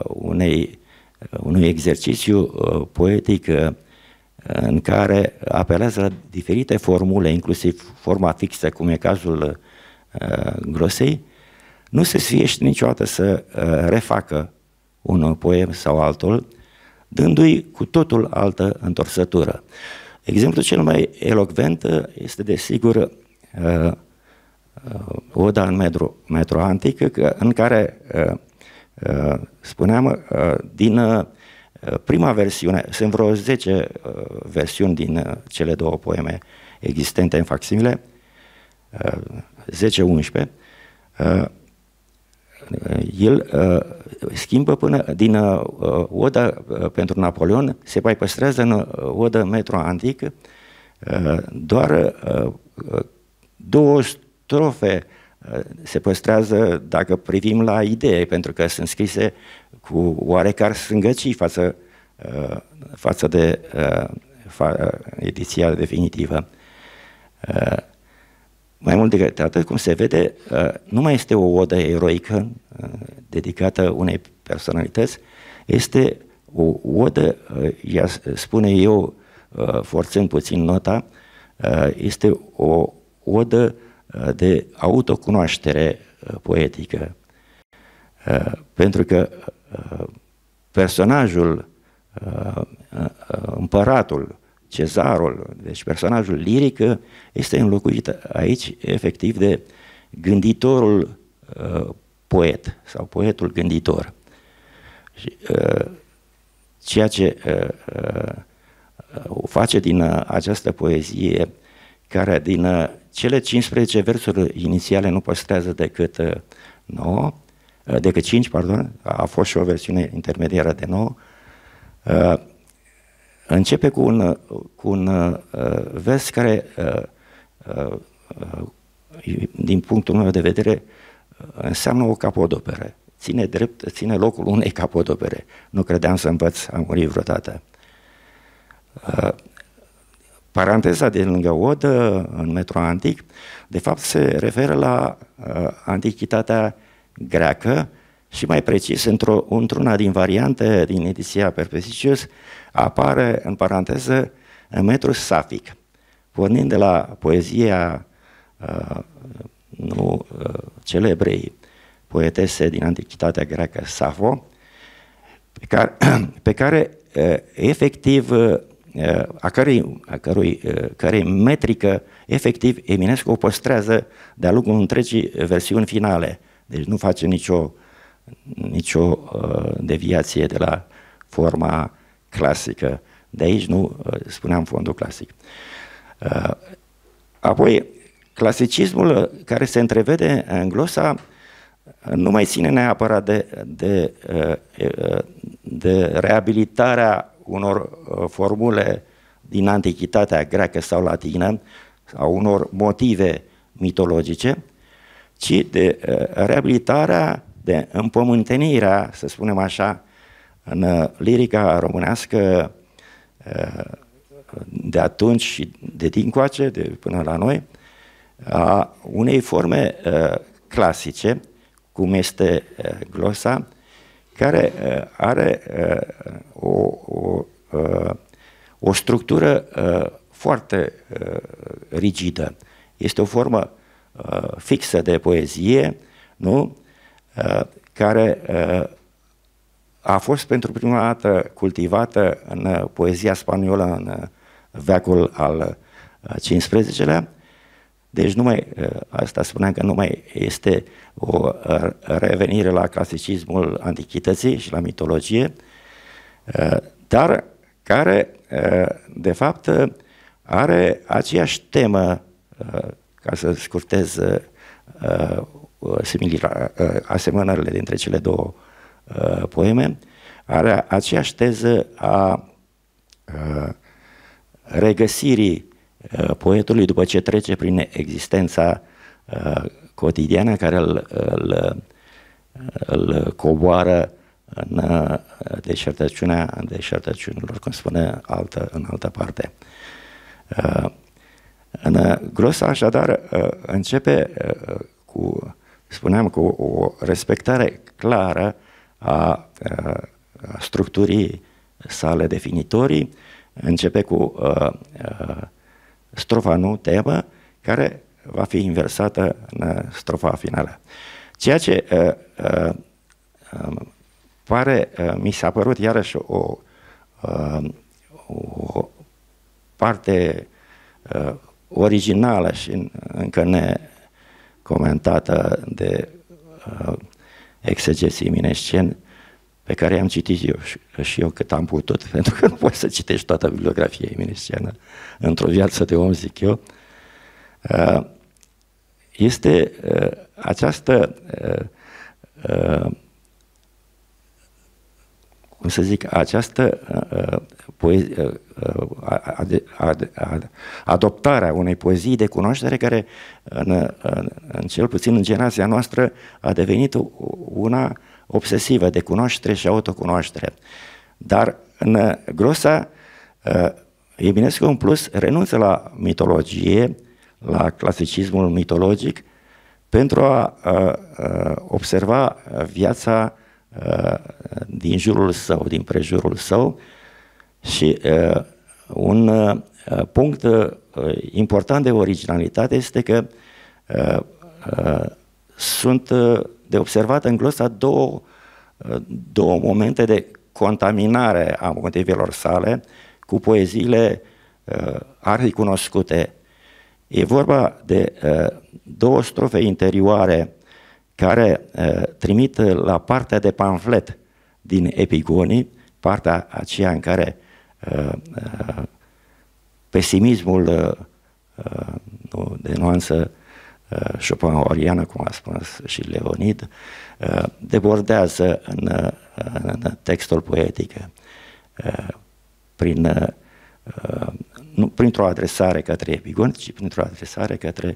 unui exercițiu poetic în care apelează la diferite formule, inclusiv forma fixă, cum e cazul glosei, nu se sfiește niciodată să refacă un poem sau altul, dându-i cu totul altă întorsătură. Exemplul cel mai elocvent este, desigur, Oda în metru antic, în care, spuneam, din prima versiune, sunt vreo 10 versiuni din cele două poeme existente în facsimile, 10-11, el schimbă până din Oda pentru Napoleon, se mai păstrează în Oda metru antic doar două strofe se păstrează, dacă privim la idee, pentru că sunt scrise cu oarecare sângăcii față de ediția definitivă. Mai mult decât atât, cum se vede, nu mai este o odă eroică dedicată unei personalități, este o odă, ea spune eu, forțând puțin nota, este o odă de autocunoaștere poetică. Pentru că personajul, împăratul, cezarul, deci personajul liric este înlocuit aici efectiv de gânditorul poet sau poetul gânditor. Ceea ce o face din această poezie, care din cele 15 versuri inițiale nu păstrează decât 5, pardon, a fost și o versiune intermediară de 9, începe cu un vers care, din punctul meu de vedere, înseamnă o capodoperă. Ține locul unei capodopere. Nu credeam să învăț, am murit vreodată. Paranteza de lângă odă, în metru antic, de fapt se referă la antichitatea greacă și mai precis, într-una din variante din ediția Perpesicius, apare în paranteză în metru safic, pornind de la poezia celebrei poetese din antichitatea greacă Safo, pe care efectiv a cărei metrică efectiv Eminescu o păstrează de-a lungul întregii versiuni finale. Deci nu face nicio deviație de la forma clasică. De aici nu spuneam fondul clasic. Apoi, clasicismul care se întrevede în glosa nu mai ține neapărat de reabilitarea unor formule din antichitatea greacă sau latină, sau unor motive mitologice, ci de reabilitarea, de împământenirea, să spunem așa, în lirica românească de atunci și de dincoace, până la noi, a unei forme clasice, cum este glosa, care are o structură foarte rigidă. Este o formă fixă de poezie, nu? Care a fost pentru prima dată cultivată în poezia spaniolă în veacul al XV-lea. Deci asta spuneam că nu mai este o revenire la clasicismul antichității și la mitologie, dar care, de fapt, are aceeași temă, ca să scurtez asemănările dintre cele două poeme, are aceeași teză a regăsirii poetului după ce trece prin existența cotidiană care îl coboară în deșertăciunilor, cum spune în altă parte. În Grosa, așadar, începe cu o respectare clară a structurii sale definitorii, începe cu strofa nu temă, care va fi inversată în strofa finală. Ceea ce mi s-a părut iarăși o parte originală și încă necomentată de exegeții eminesceni, pe care am citit și eu cât am putut, pentru că nu poți să citești toată bibliografia eminesciană într-o viață de om, zic eu, este această, cum să zic, această adoptarea unei poezii de cunoaștere care, cel puțin în generația noastră, a devenit una obsesivă de cunoaștere și autocunoaștere. Dar în Grosa, Eminescu în plus renunță la mitologie, la clasicismul mitologic, pentru a observa viața din jurul său, din prejurul său, și un punct important de originalitate este că sunt de observat în Glosa două momente de contaminare a motivelor sale cu poeziile arhicunoscute. E vorba de două strofe interioare care trimit la partea de pamflet din Epigonii, partea aceea în care pesimismul de nuanță Chopin-oriană, cum a spus și Leonid, debordează în textul poetic nu printr-o adresare către Epigon, ci printr-o adresare către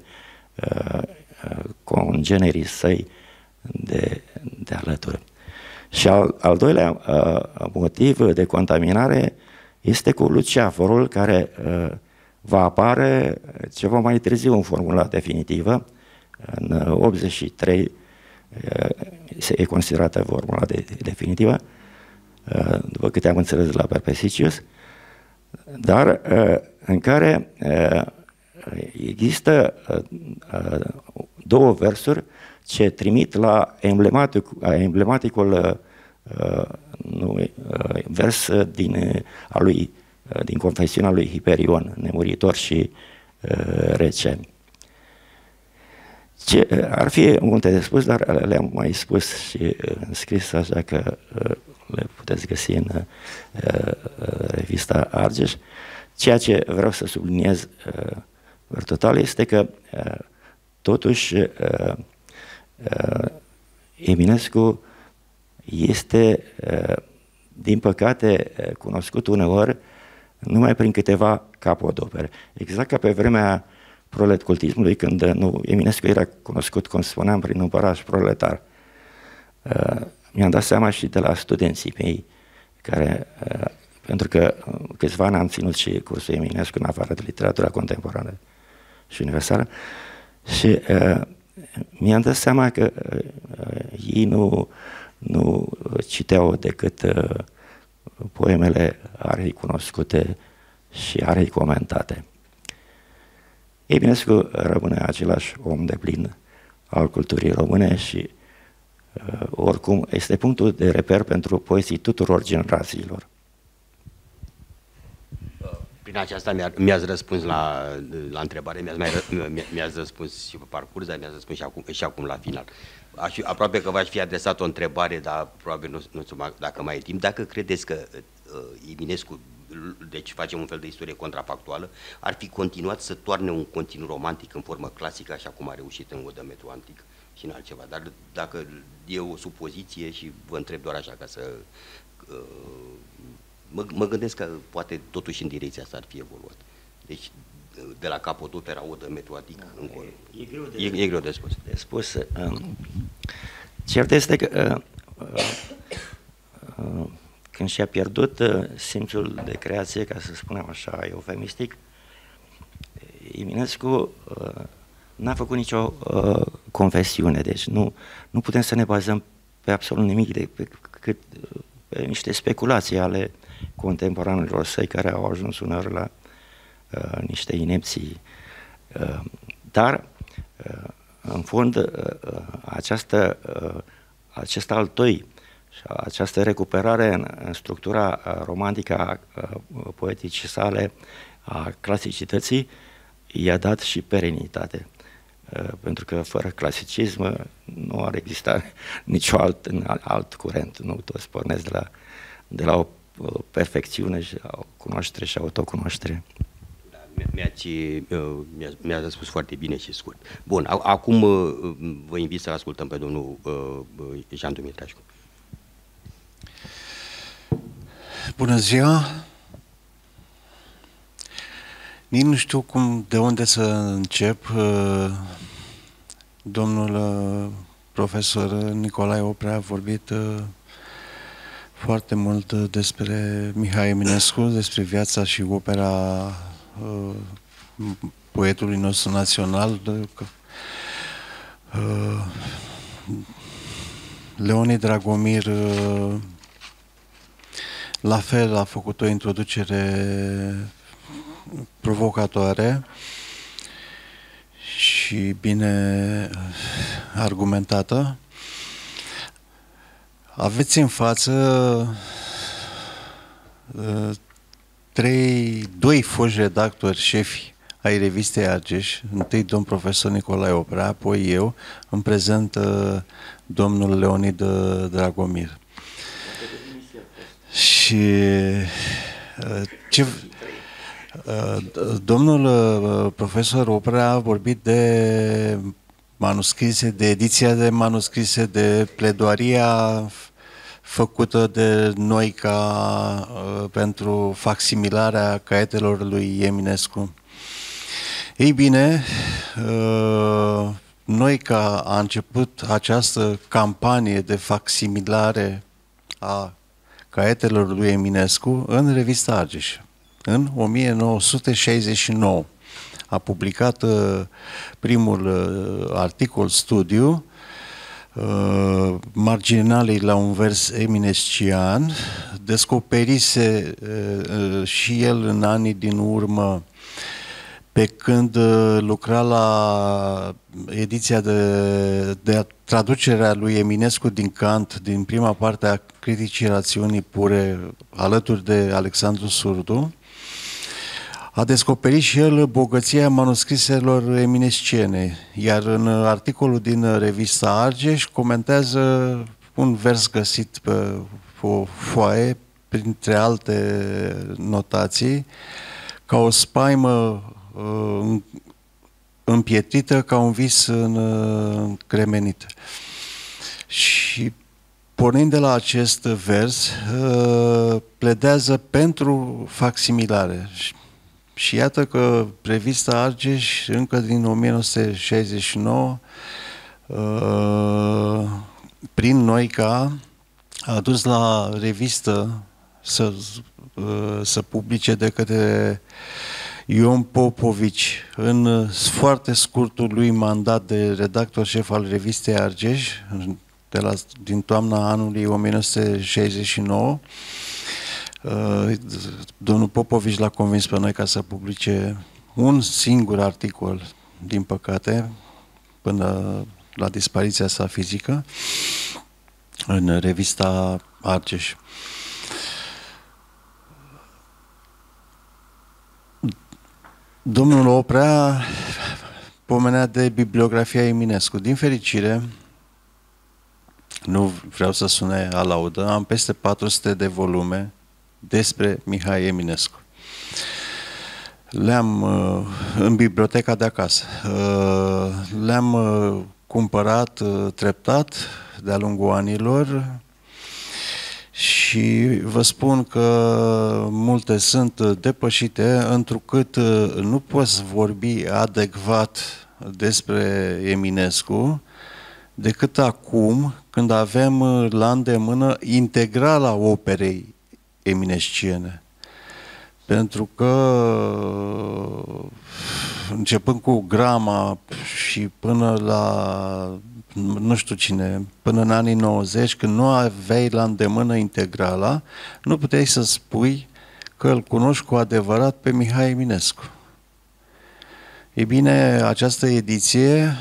congenerii săi de alături. Și al doilea motiv de contaminare este cu luceafărul, care va apare ceva mai târziu în formula definitivă. În 83 e considerată formula definitivă, după câte am înțeles de la Perpesicius, dar în care există două versuri ce trimit la emblematicul vers din confesiunea lui Hiperion, nemuritor și rece. Ar fi multe de spus, dar le-am mai spus și scris, așa că le puteți găsi în revista Argeș. Ceea ce vreau să subliniez per total este că totuși Eminescu este, din păcate, cunoscut uneori numai prin câteva capodopere. Exact ca pe vremea proletcultismului, când Eminescu era cunoscut, cum spuneam, prin un paraș proletar. Mi-am dat seama și de la studenții mei, care, pentru că câțiva ani am ținut și cursul Eminescu în afară de literatura contemporană și universală, și mi-am dat seama că ei nu citeau decât poemele arhicunoscute și arhicomentate. Eminescu rămâne același om de plin al culturii române și oricum este punctul de reper pentru poezii tuturor generațiilor.
Prin aceasta mi-ați răspuns la întrebare, mi-ați răspuns și pe parcurs, dar mi-ați răspuns și acum la final. Aproape că v-aș fi adresat o întrebare, dar probabil nu știu dacă mai e timp. Dacă credeți că Eminescu, deci facem un fel de istorie contrafactuală, ar fi continuat să toarne un continuu romantic în formă clasică, așa cum a reușit în Odă Metru Antic și în altceva. Dar dacă e o supoziție și vă întreb doar așa ca să... mă gândesc că poate totuși în direcția asta ar fi evoluat. Deci de la capăt opera o de metru, adică încolo.
E greu de spus. Cert este că când și-a pierdut simțul de creație, ca să spunem așa, eufemistic, Eminescu n-a făcut nicio confesiune, deci nu putem să ne bazăm pe absolut nimic decât pe niște speculații ale contemporanilor săi care au ajuns uneori la niște inepții. Dar, în fond, acest altoi și această recuperare în structura romantică a poeticii sale, a clasicității, i-a dat și perenitate. Pentru că fără clasicism nu ar exista nicio alt curent. Nu toți pornesc de la o perfecțiune și o cunoaștere și autocunoaștere.
Mi-a spus foarte bine și scurt. Bun, acum vă invit să ascultăm pe domnul Jean Dumitrașcu.
Bună ziua! Nici nu știu de unde să încep. Domnul profesor Nicolae Oprea a vorbit foarte mult despre Mihai Eminescu, despre viața și opera poetului nostru național. Leonid Dragomir la fel a făcut o introducere provocatoare și bine argumentată. Aveți în față doi foști redactori șefi ai revistei Argeș, întâi domn profesor Nicolae Oprea, apoi eu, în prezent domnul Leonid Dragomir. Și domnul profesor Oprea a vorbit de manuscrise, de ediția de manuscrise, de pledoaria făcută de Noica pentru facsimilarea caietelor lui Eminescu. Ei bine, Noica a început această campanie de facsimilare a caietelor lui Eminescu în revista Argeș. În 1969 a publicat primul articol studiu, Marginalii la un vers eminescian. Descoperise și el în anii din urmă, pe când lucra la ediția de traducerea lui Eminescu din Kant, din prima parte a Criticii Rațiunii Pure, alături de Alexandru Surdu, a descoperit și el bogăția manuscriselor eminesciene, iar în articolul din revista Argeș comentează un vers găsit pe o foaie, printre alte notații, ca o spaimă împietrită, ca un vis încremenit. Și pornind de la acest vers, pledează pentru facsimilare. Și iată că revista Argeș, încă din 1969, prin Noica, a dus la revistă să publice de către Ion Popovici, în foarte scurtul lui mandat de redactor șef al revistei Argeș, din toamna anului 1969, domnul Popovici l-a convins pe noi ca să publice un singur articol, din păcate, până la dispariția sa fizică, în revista Argeș. Domnul Oprea pomenea de bibliografia Eminescu. Din fericire, nu vreau să sune a laudă, am peste 400 de volume despre Mihai Eminescu. Le-am în biblioteca de acasă. Le-am cumpărat treptat de-a lungul anilor Și vă spun că multe sunt depășite, întrucât nu poți vorbi adecvat despre Eminescu decât acum, când avem la îndemână integrala operei eminesciene. Pentru că, începând cu Grama și până la, nu știu cine, până în anii 90, când nu aveai la îndemână integrala, nu puteai să spui că îl cunoști cu adevărat pe Mihai Eminescu. Ei bine, această ediție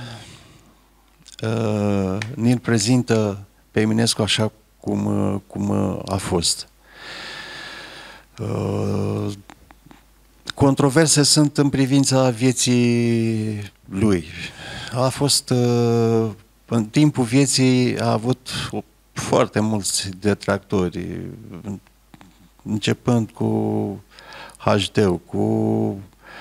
ne-l prezintă pe Eminescu așa cum a fost. Controverse sunt în privința vieții lui. A fost, în timpul vieții, a avut foarte mulți detractori, începând cu HD, cu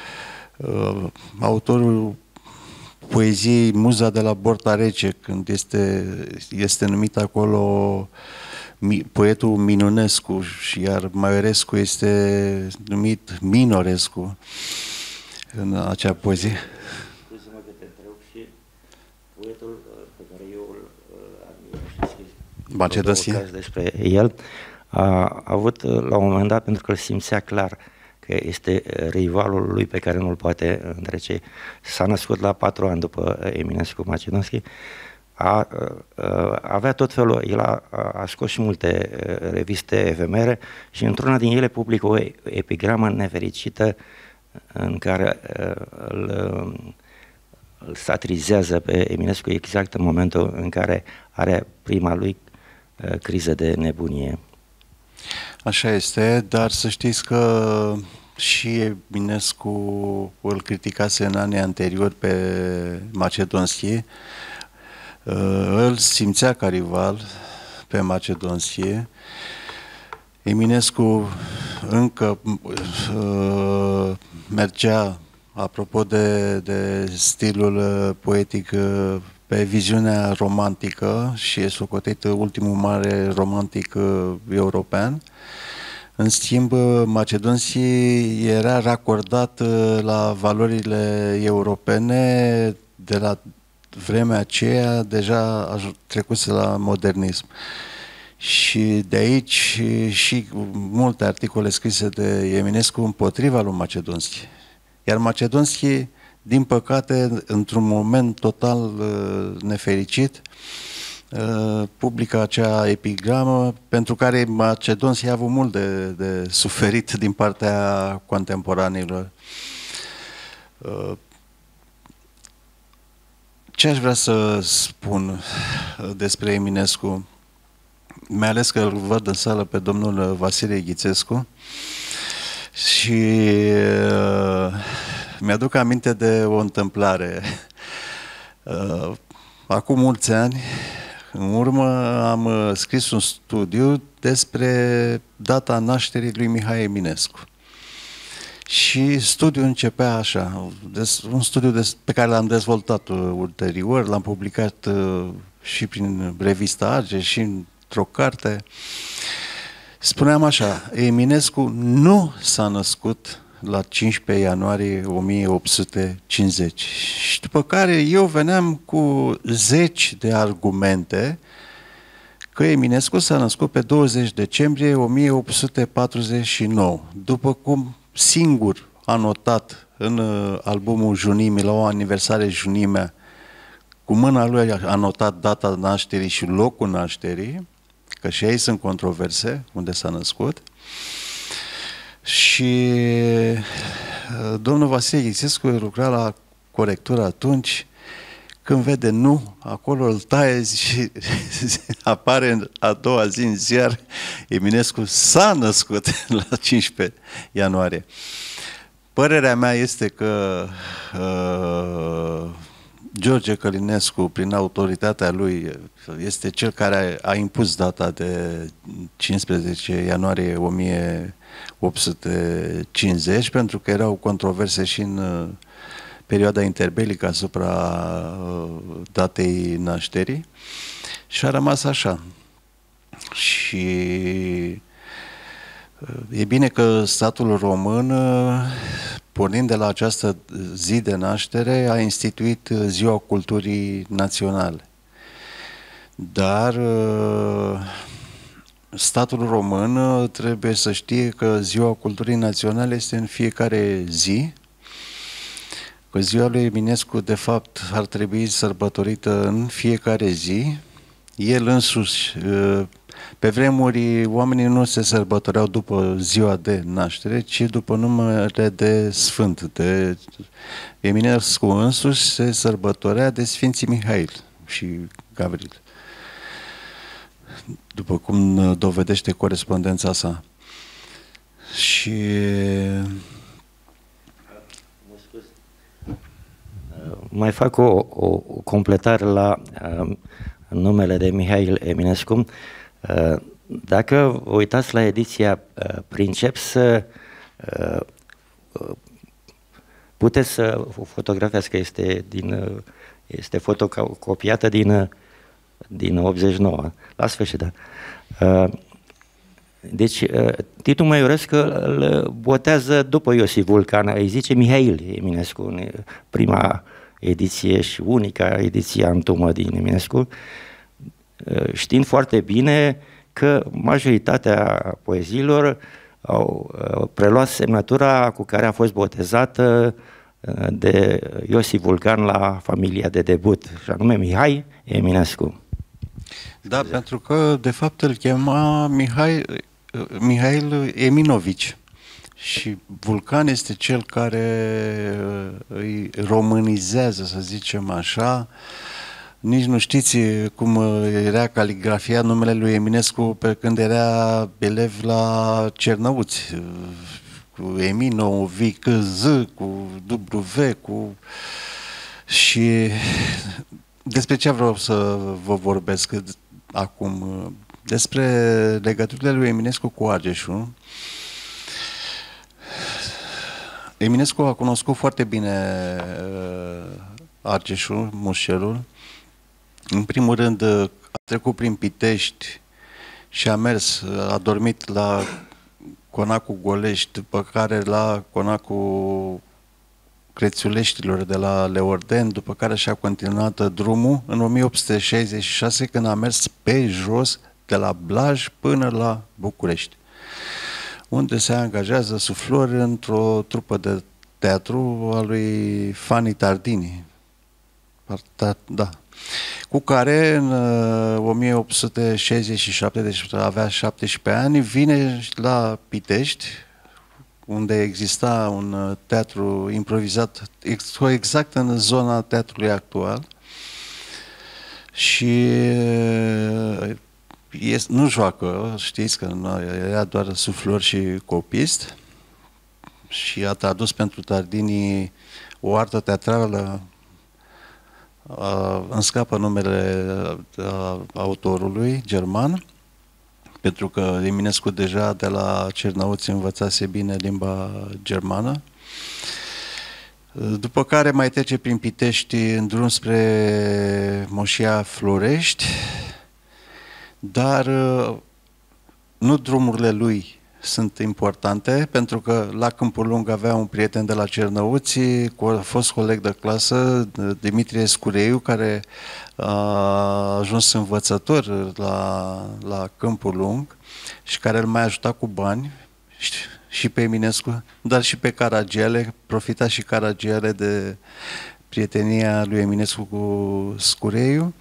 autorul poeziei Muza de la Borta Rece, când este numit acolo poetul Minunescu, iar Maiorescu este numit Minorescu în acea poezie.
Scuze-mă că te întreb, și poetul pe care eu îl admir și scris
Macedonsie
despre el, a avut la un moment dat, pentru că îl simțea clar că este rivalul lui pe care nu-l poate întrece. S-a născut la 4 ani după Eminescu Macedonski. Avea tot felul, el a scos și multe reviste efemere și într-una din ele publică o epigramă nefericită în care îl satirizează pe Eminescu exact în momentul în care are prima lui criză de nebunie.
Așa este, dar să știți că și Eminescu îl criticase în anii anteriori pe Macedonsie. Îl simțea ca rival pe Macedonsie. Eminescu încă mergea, apropo de stilul poetic, pe viziunea romantică și e socotit ultimul mare romantic european. În schimb, Macedonsie era racordat la valorile europene de la vremea aceea, deja a trecuse la modernism. Și de aici și multe articole scrise de Eminescu împotriva lui Macedonsie. Iar Macedonsie, din păcate, într-un moment total nefericit, publică acea epigramă pentru care Macedonsie a avut mult de suferit din partea contemporanilor. Ce aș vrea să spun despre Eminescu? Mai ales că îl văd în sală pe domnul Vasile Ghițescu și mi-aduc aminte de o întâmplare. Acum mulți ani în urmă am scris un studiu despre data nașterii lui Mihai Eminescu. Și studiul începea așa, un studiu pe care l-am dezvoltat ulterior, l-am publicat și prin revista Arge și într-o carte. Spuneam așa, Eminescu nu s-a născut la 15 ianuarie 1850. Și după care eu veneam cu 10 de argumente că Eminescu s-a născut pe 20 decembrie 1849, după cum singur a notat în albumul Junimii, la o aniversare Junimea, cu mâna lui a notat data nașterii și locul nașterii, că și ei sunt controverse unde s-a născut. Și domnul Vasile Ghițescu lucra la corectură atunci, când vede nu, acolo îl taie și apare a doua zi în ziar, Eminescu s-a născut la 15 ianuarie. Părerea mea este că George Călinescu, prin autoritatea lui, este cel care a impus data de 15 ianuarie 1850, pentru că erau controverse și în perioada interbelică asupra datei nașterii și a rămas așa. Și e bine că statul român, pornind de la această zi de naștere, a instituit Ziua Culturii Naționale. Dar statul român trebuie să știe că Ziua Culturii Naționale este în fiecare zi, că ziua lui Eminescu, de fapt, ar trebui sărbătorită în fiecare zi. El însuși, pe vremuri, oamenii nu se sărbătoreau după ziua de naștere, ci după numele de sfânt. De Eminescu însuși se sărbătorea de Sfinții Mihail și Gavril, după cum dovedește corespondența sa. Și
mai fac o completare la numele de Mihail Eminescu. Dacă vă uitați la ediția Princeps, puteți să fotografiați, că este fotocopiată din 89, la sfârșit, da. Deci, Titu Măiurescu îl botează după Iosif Vulcan, îi zice Mihail Eminescu, în prima ediție și unica ediție antumă din Eminescu, știind foarte bine că majoritatea poeziilor au preluat semnătura cu care a fost botezată de Iosif Vulcan la familia de debut, și anume Mihai Eminescu.
Da, pentru că de fapt îl chema Mihail Eminovici și Vulcan este cel care îi românizează, să zicem așa. Nici nu știți cum era caligrafia numele lui Eminescu pe când era elev la Cernăuți, cu Emino, V, Z, cu W, cu... Și despre ce vreau să vă vorbesc acum? Despre legăturile lui Eminescu cu Argeșul. Eminescu a cunoscut foarte bine Argeșul, Mușelul. În primul rând a trecut prin Pitești și a mers, a dormit la Conacul Golești, după care la Conacul Crețuleștilor de la Leorden, după care și-a continuat drumul în 1866, când a mers pe jos de la Blaj până la București, unde se angajează suflor într-o trupă de teatru a lui Fani Tardini, da, cu care în 1867, deci avea 17 ani, vine la Pitești, unde exista un teatru improvizat exact în zona teatrului actual, și nu joacă, știți că era doar suflor și copist, și a tradus pentru Tardini o artă teatrală, îmi scapă numele autorului german, pentru că Eminescu deja de la Cernăuți învățase bine limba germană. După care mai trece prin Pitești în drum spre Moșia Florești, dar nu drumurile lui sunt importante, pentru că la Câmpul Lung avea un prieten de la Cernăuți, fost coleg de clasă, Dimitrie Scureiu, care a ajuns învățător la Câmpul Lung și care îl mai ajuta cu bani, și pe Eminescu, dar și pe Caragiale, profita și Caragiale de prietenia lui Eminescu cu Scureiu.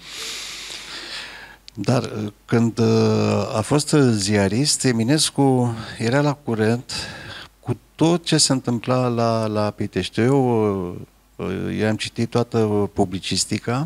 Dar când a fost ziarist, Eminescu era la curent cu tot ce se întâmpla la Pitești. Eu i-am citit toată publicistica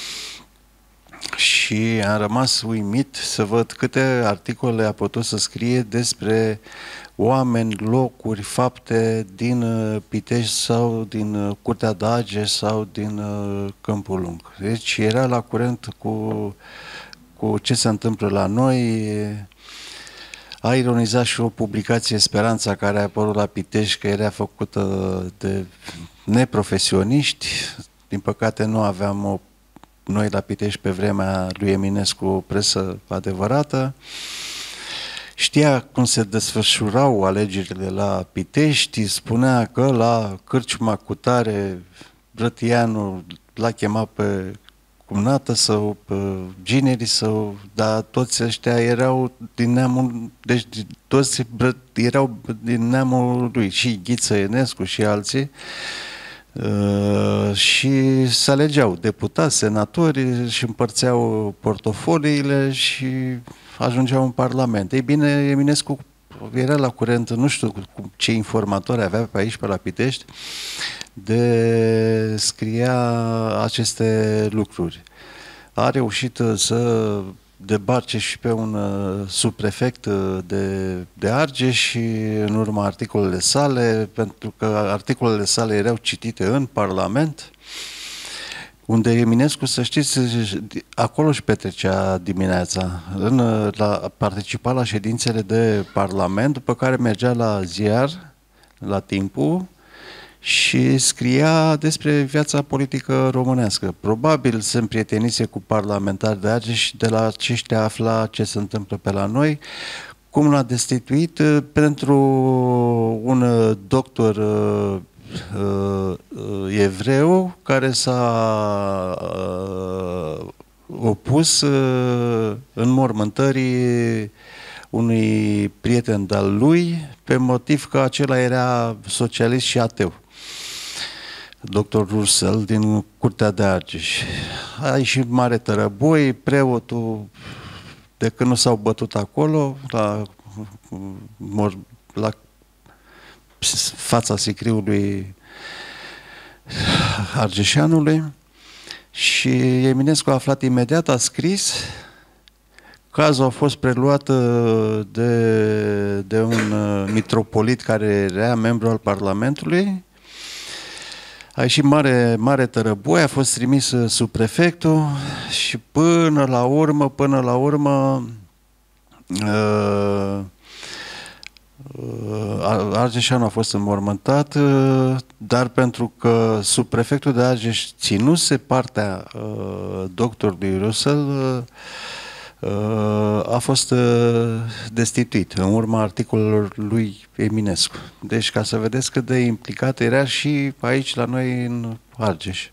și am rămas uimit să văd câte articole a putut să scrie despre oameni, locuri, fapte din Pitești sau din Curtea Dage sau din Câmpul Lung. Deci era la curent cu ce se întâmplă la noi. A ironizat și o publicație, Speranța, care a apărut la Pitești, că era făcută de neprofesioniști. Din păcate nu aveam o noi la Pitești pe vremea lui Eminescu o presă adevărată. Știa cum se desfășurau alegerile la Pitești, spunea că la cârciuma cutare Brătianu l-a chemat pe cumnată sau pe ginerii său, dar toți ăștia erau din neamul, deci toți erau din neamul lui, și Ghiță Enescu și alții, și se alegeau deputați, senatori și împărțeau portofoliile și ajungeau în Parlament. Ei bine, Eminescu era la curent, nu știu ce informatori avea pe aici, pe la Pitești, de scria aceste lucruri. A reușit să debarce și pe un subprefect de Argeș și în urma articolele sale, pentru că articolele sale erau citite în Parlament, unde Eminescu, să știți, acolo își petrecea dimineața. Participa la ședințele de Parlament, după care mergea la ziar, la Timpul, și scria despre viața politică românească. Probabil se împrietenise cu parlamentari de Argeș și de la aceștia afla ce se întâmplă pe la noi. Cum l-a destituit? Pentru un doctor evreu care s-a opus înmormântării unui prieten de-al lui, pe motiv că acela era socialist și ateu. Dr. Russell din Curtea de Argeș. A ieșit mare tărăboi, preotul, de când nu s-au bătut acolo, la fața sicriului argeșeanului, și Eminescu a aflat imediat, a scris. Cazul a fost preluat de un mitropolit care era membru al Parlamentului. A ieșit mare tărăboi, a fost trimis subprefectul și până la urmă Argeșanu a fost înmormântat, dar pentru că subprefectul de Argeș ținuse partea doctorului Russell, a fost destituit în urma articolelor lui Eminescu. Deci, ca să vedeți cât de implicat era și aici la noi în Argeș.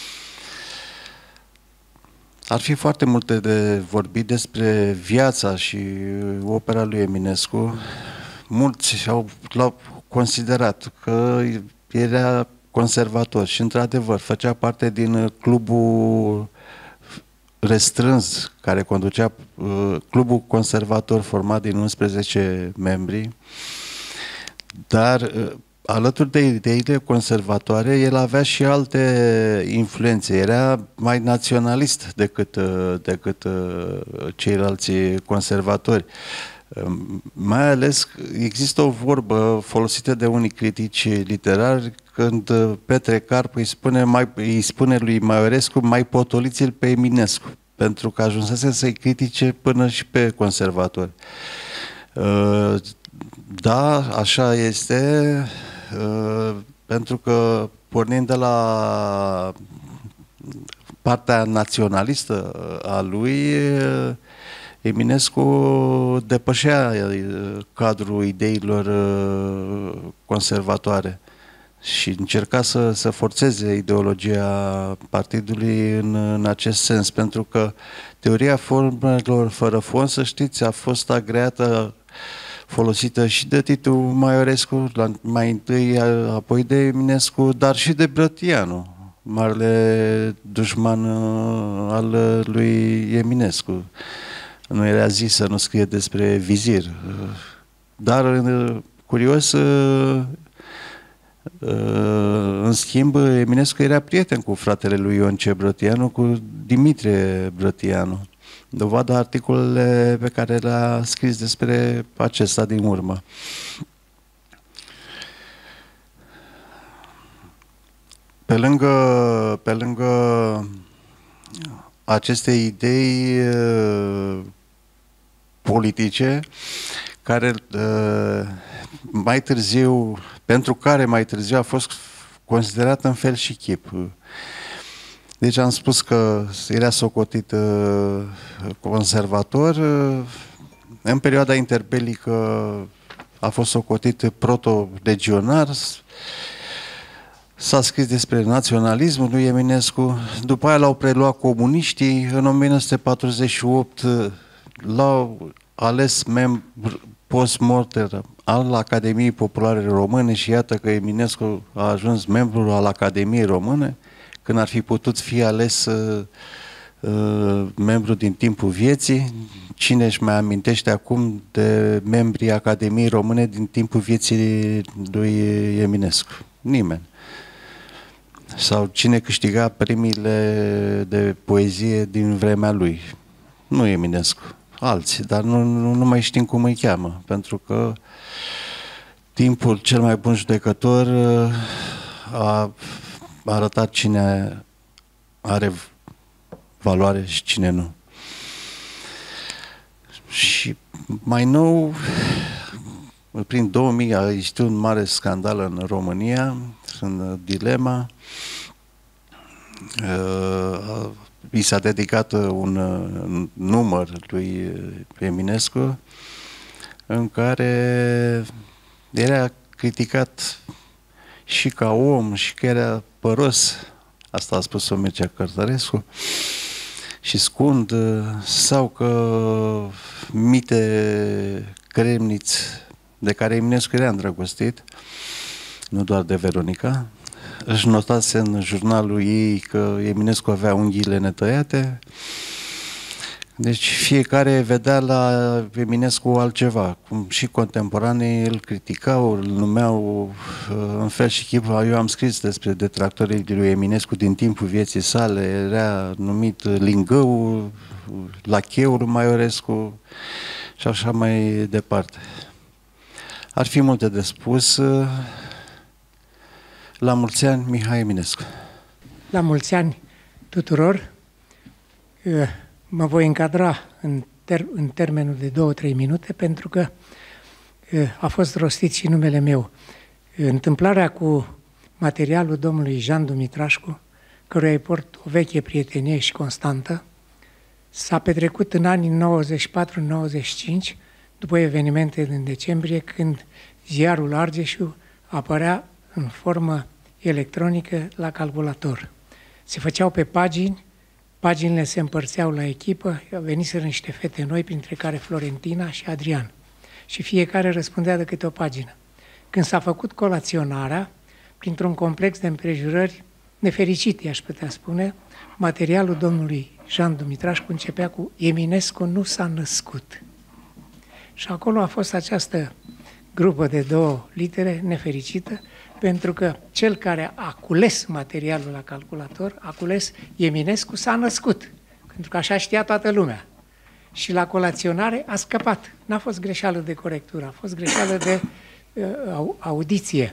Ar fi foarte multe de vorbit despre viața și opera lui Eminescu. Mulți l-au considerat că era conservator și, într-adevăr, făcea parte din clubul restrâns care conducea clubul conservator format din 11 membri, dar alături de ideile conservatoare, el avea și alte influențe. Era mai naționalist decât ceilalți conservatori. Mai ales există o vorbă folosită de unii critici literari când Petre Carpu îi spune lui Maiorescu: mai potoliți-l pe Eminescu, pentru că ajunsese să-i critique până și pe conservatori. Da, așa este, pentru că pornind de la partea naționalistă a lui, Eminescu depășea cadrul ideilor conservatoare și încerca să forțeze ideologia partidului în acest sens, pentru că teoria formelor fără fond, să știți, a fost agreată, folosită și de Titu Maiorescu, mai întâi, apoi de Eminescu, dar și de Brătianu, marele dușman al lui Eminescu. Nu era zis să nu scrie despre vizir. Dar, curios, în schimb, Eminescu era prieten cu fratele lui Ion C. Brătianu, cu Dimitrie Brătianu. Dovadă articolele pe care le-a scris despre acesta din urmă. Pe lângă aceste idei politice, pentru care mai târziu a fost considerat în fel și chip. Deci am spus că era socotit conservator. În perioada interbelică a fost socotit proto-legionar. S-a scris despre naționalismul lui Eminescu. După aia l-au preluat comuniștii. În 1948 l-au ales membru post-mortem al Academiei Populare Române și iată că Eminescu a ajuns membru al Academiei Române, când ar fi putut fi ales membru din timpul vieții. Cine își mai amintește acum de membrii Academiei Române din timpul vieții lui Eminescu? Nimeni. Sau cine câștiga premiile de poezie din vremea lui? Nu Eminescu, alții, dar nu mai știm cum îi cheamă, pentru că timpul cel mai bun judecător a arătat cine are valoare și cine nu. Și mai nou, prin 2000 a existat un mare scandal în România, în Dilema. I s-a dedicat un număr lui Eminescu în care era criticat și ca om și că era păros, asta a spus-o Mircea Cărtărescu, și scund, sau că mite cremniți de care Eminescu era îndrăgostit, nu doar de Veronica. Își notase în jurnalul ei că Eminescu avea unghiile netăiate. Deci fiecare vedea la Eminescu altceva. Cum și contemporanei îl criticau, îl numeau în fel și chip. Eu am scris despre detractorii lui Eminescu din timpul vieții sale. Era numit Lingău, lacheul Maiorescu și așa mai departe. Ar fi multe de spus. La mulți ani, Mihai Eminescu.
La mulți ani tuturor. Mă voi încadra în termenul de 2-3 minute, pentru că a fost rostit și numele meu. Întâmplarea cu materialul domnului Jean Dumitrașcu, căruia îi port o veche prietenie și constantă, s-a petrecut în anii 94-95, după evenimente din decembrie, când ziarul Argeșu apărea în formă electronică la calculator. Se făceau pe pagini, paginile se împărțeau la echipă, veniseră niște fete noi, printre care Florentina și Adrian. Și fiecare răspundea de câte o pagină. Când s-a făcut colaționarea, printr-un complex de împrejurări nefericite, aș putea spune, materialul domnului Jean Dumitrașcu începea cu Eminescu nu s-a născut. Și acolo a fost această grupă de 2 litere nefericită, pentru că cel care a cules materialul la calculator, a cules Eminescu s-a născut, pentru că așa știa toată lumea. Și la colaționare a scăpat. N-a fost greșeală de corectură, a fost greșeală de audiție.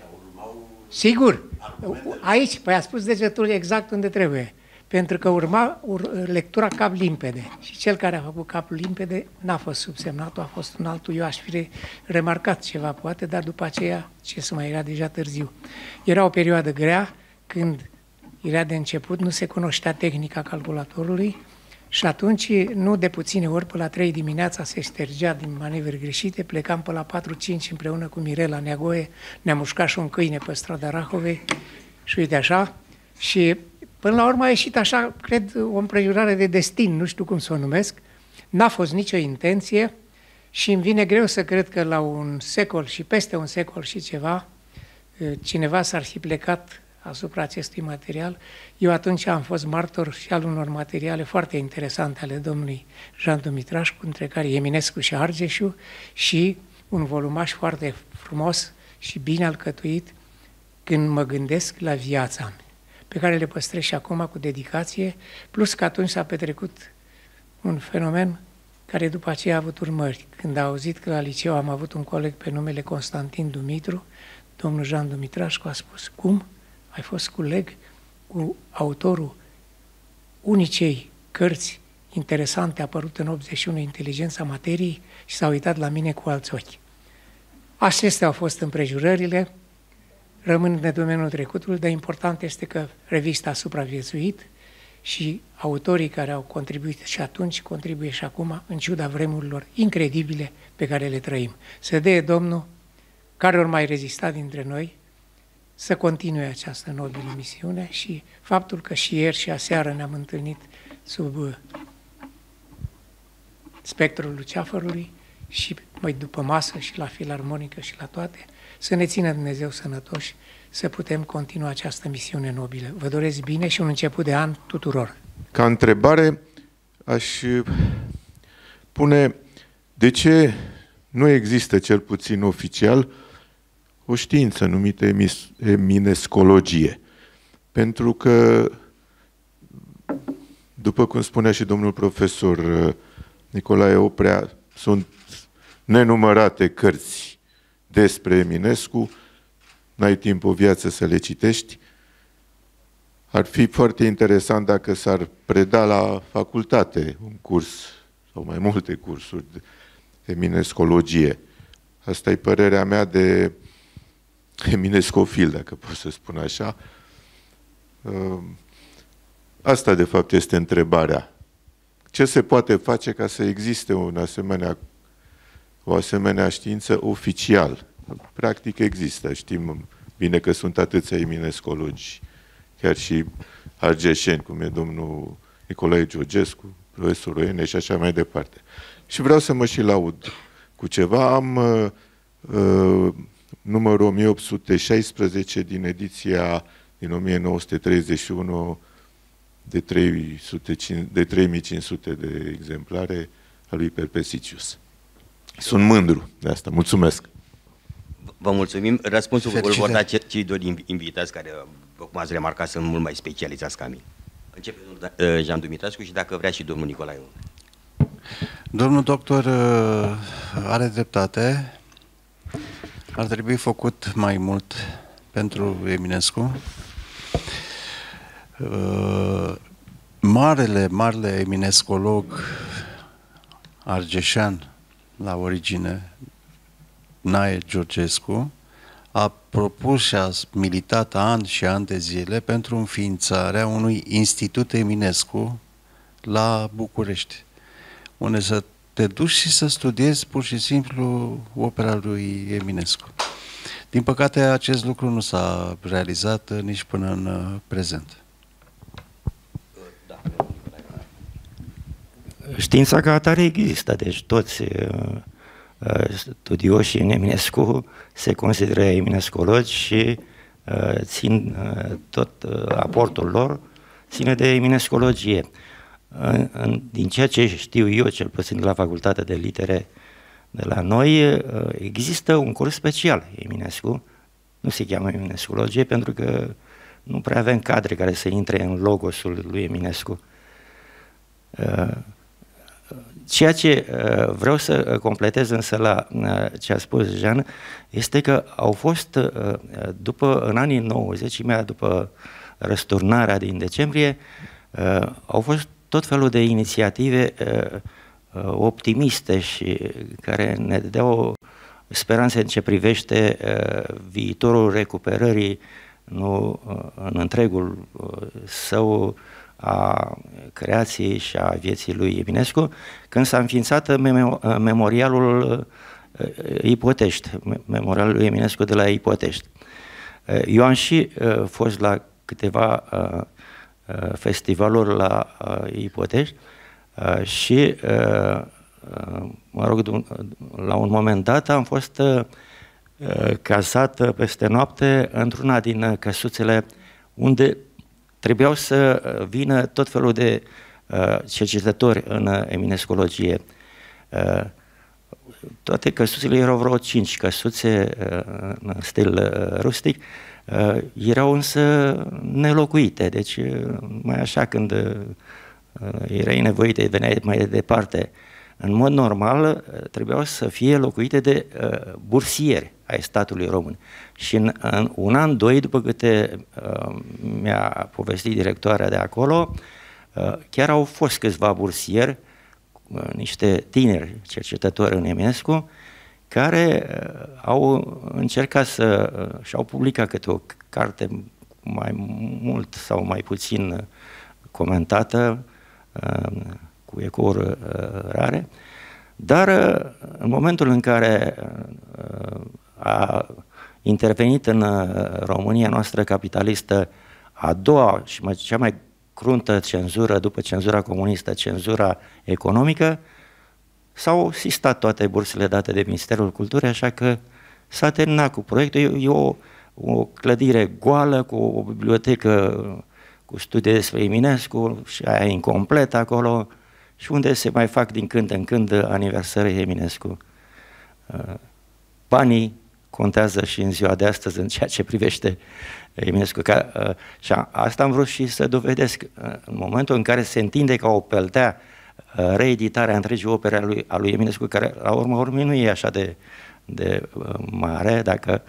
Sigur, aici, păi a spus degetul exact unde trebuie, pentru că urma lectura cap limpede. Și cel care a făcut capul limpede n-a fost subsemnatul, a fost un altul. Eu aș fi remarcat ceva, poate, dar după aceea, ce să mai era deja târziu. Era o perioadă grea, când era de început, nu se cunoștea tehnica calculatorului și atunci, nu de puține ori, până la 3 dimineața se ștergea din manevre greșite, plecam până la 4-5 împreună cu Mirela Neagoe, ne-a mușcat și un câine pe strada Rahovei și uite așa, și până la urmă a ieșit așa, cred, o împrejurare de destin, nu știu cum să o numesc. N-a fost nicio intenție și îmi vine greu să cred că la un secol și peste un secol și ceva, cineva s-ar fi plecat asupra acestui material. Eu atunci am fost martor și al unor materiale foarte interesante ale domnului Jean Dumitrașcu, între care Eminescu și Argeșu, și un volumaș foarte frumos și bine alcătuit, Când mă gândesc la viața mea, pe care le păstrez și acum cu dedicație, plus că atunci s-a petrecut un fenomen care după aceea a avut urmări. Când a auzit că la liceu am avut un coleg pe numele Constantin Dumitru, domnul Jean Dumitrașcu a spus: cum? Ai fost coleg cu autorul unicei cărți interesante apărute în 81, Inteligența Materiei, și s-a uitat la mine cu alți ochi. Acestea au fost împrejurările. rămân în domeniul trecutului, dar important este că revista a supraviețuit și autorii care au contribuit și atunci contribuie și acum, în ciuda vremurilor incredibile pe care le trăim. Să dea Domnul, care ori mai rezista dintre noi, să continue această nobilă misiune și faptul că și ieri și aseară ne-am întâlnit sub spectrul Luceafărului și mai după masă și la filarmonică și la toate, să ne țină Dumnezeu sănătoși, să putem continua această misiune nobilă. Vă doresc bine și un început de an tuturor.
Ca întrebare aș pune de ce nu există, cel puțin oficial, o știință numită eminescologie. Pentru că, după cum spunea și domnul profesor Nicolae Oprea, sunt nenumărate cărți despre Eminescu, n-ai timp o viață să le citești. Ar fi foarte interesant dacă s-ar preda la facultate un curs sau mai multe cursuri de eminescologie. Asta e părerea mea de eminescofil, dacă pot să spun așa. Asta, de fapt, este întrebarea. Ce se poate face ca să existe o asemenea știință oficial? Practic există. Știm bine că sunt atâția eminescologi, chiar și argeșeni, cum e domnul Nicolae Georgescu, profesorul Ene și așa mai departe. Și vreau să mă și laud cu ceva. Am numărul 1816 din ediția din 1931 de 3500 de exemplare a lui Perpesicius. Sunt mândru de asta. Mulțumesc!
Vă mulțumim. Răspunsul îl vor da cei doi invitați care, cum ați remarcat, sunt mult mai specializați ca mine. Începe domnul Jean Dumitrescu și dacă vrea și domnul Nicolae.
Domnul doctor are dreptate. Ar trebui făcut mai mult pentru Eminescu. Marele eminescolog argeșean la origine, Nae Georgescu, a propus și a militat ani și ani de zile pentru înființarea unui institut Eminescu la București, unde să te duci și să studiezi pur și simplu opera lui Eminescu. Din păcate, acest lucru nu s-a realizat nici până în prezent.
Știința ca atare există, deci toți studioșii în Eminescu se consideră eminescologi și țin tot aportul lor ține de eminescologie. Din ceea ce știu eu, cel puțin de la Facultatea de Litere de la noi, există un curs special Eminescu, nu se cheamă eminescologie pentru că nu prea avem cadre care să intre în logosul lui Eminescu. Ceea ce vreau să completez însă la ce a spus Jean este că au fost, în anii 90, imediat după răsturnarea din decembrie, au fost tot felul de inițiative optimiste și care ne dădeau o speranță în ce privește viitorul recuperării în întregul său a creației și a vieții lui Eminescu, când s-a înființat memorialul Ipotești, memorialul lui Eminescu de la Ipotești. Eu am și fost la câteva festivaluri la Ipotești și, mă rog, la un moment dat am fost cazat peste noapte într-una din căsuțele unde trebuiau să vină tot felul de cercetători în eminescologie. Toate căsuțele erau vreo 5 căsuțe în stil rustic, erau însă nelocuite, deci mai așa când erai nevoit, veneai mai departe. În mod normal trebuiau să fie locuite de bursieri ai statului român. Și în un an, doi, după câte mi-a povestit directoarea de acolo, chiar au fost câțiva bursieri, niște tineri cercetători în Eminescu, care au încercat și-au publicat câte o carte mai mult sau mai puțin comentată, cu ecouri rare, dar în momentul în care a intervenit în România noastră capitalistă a doua și cea mai cruntă cenzură după cenzura comunistă, cenzura economică, s-au sistat toate bursele date de Ministerul Culturii, așa că s-a terminat cu proiectul. E o clădire goală cu o bibliotecă cu studii despre Eminescu și aia incompletă acolo și unde se mai fac din când în când aniversări Eminescu. Banii contează și în ziua de astăzi în ceea ce privește Eminescu. Și asta am vrut și să dovedesc. În momentul în care se întinde ca o peltea reeditarea întregii opere a lui Eminescu, care la urma urmei nu e așa de mare, dacă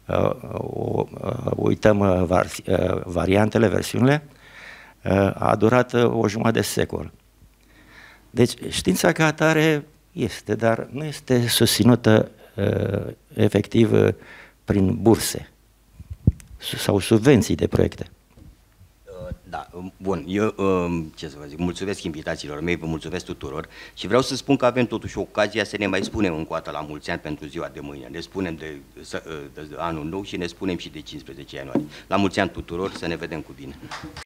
uităm variantele, versiunile, a durat o jumătate de secol. Deci știința ca atare este, dar nu este susținută efectiv prin burse sau subvenții de proiecte.
Da, bun, eu ce să vă zic, mulțumesc invitațiilor mei, vă mulțumesc tuturor și vreau să spun că avem totuși ocazia să ne mai spunem încă o dată la mulți ani pentru ziua de mâine. Ne spunem de anul nou și ne spunem și de 15 ianuarie. La mulți ani tuturor, să ne vedem cu bine!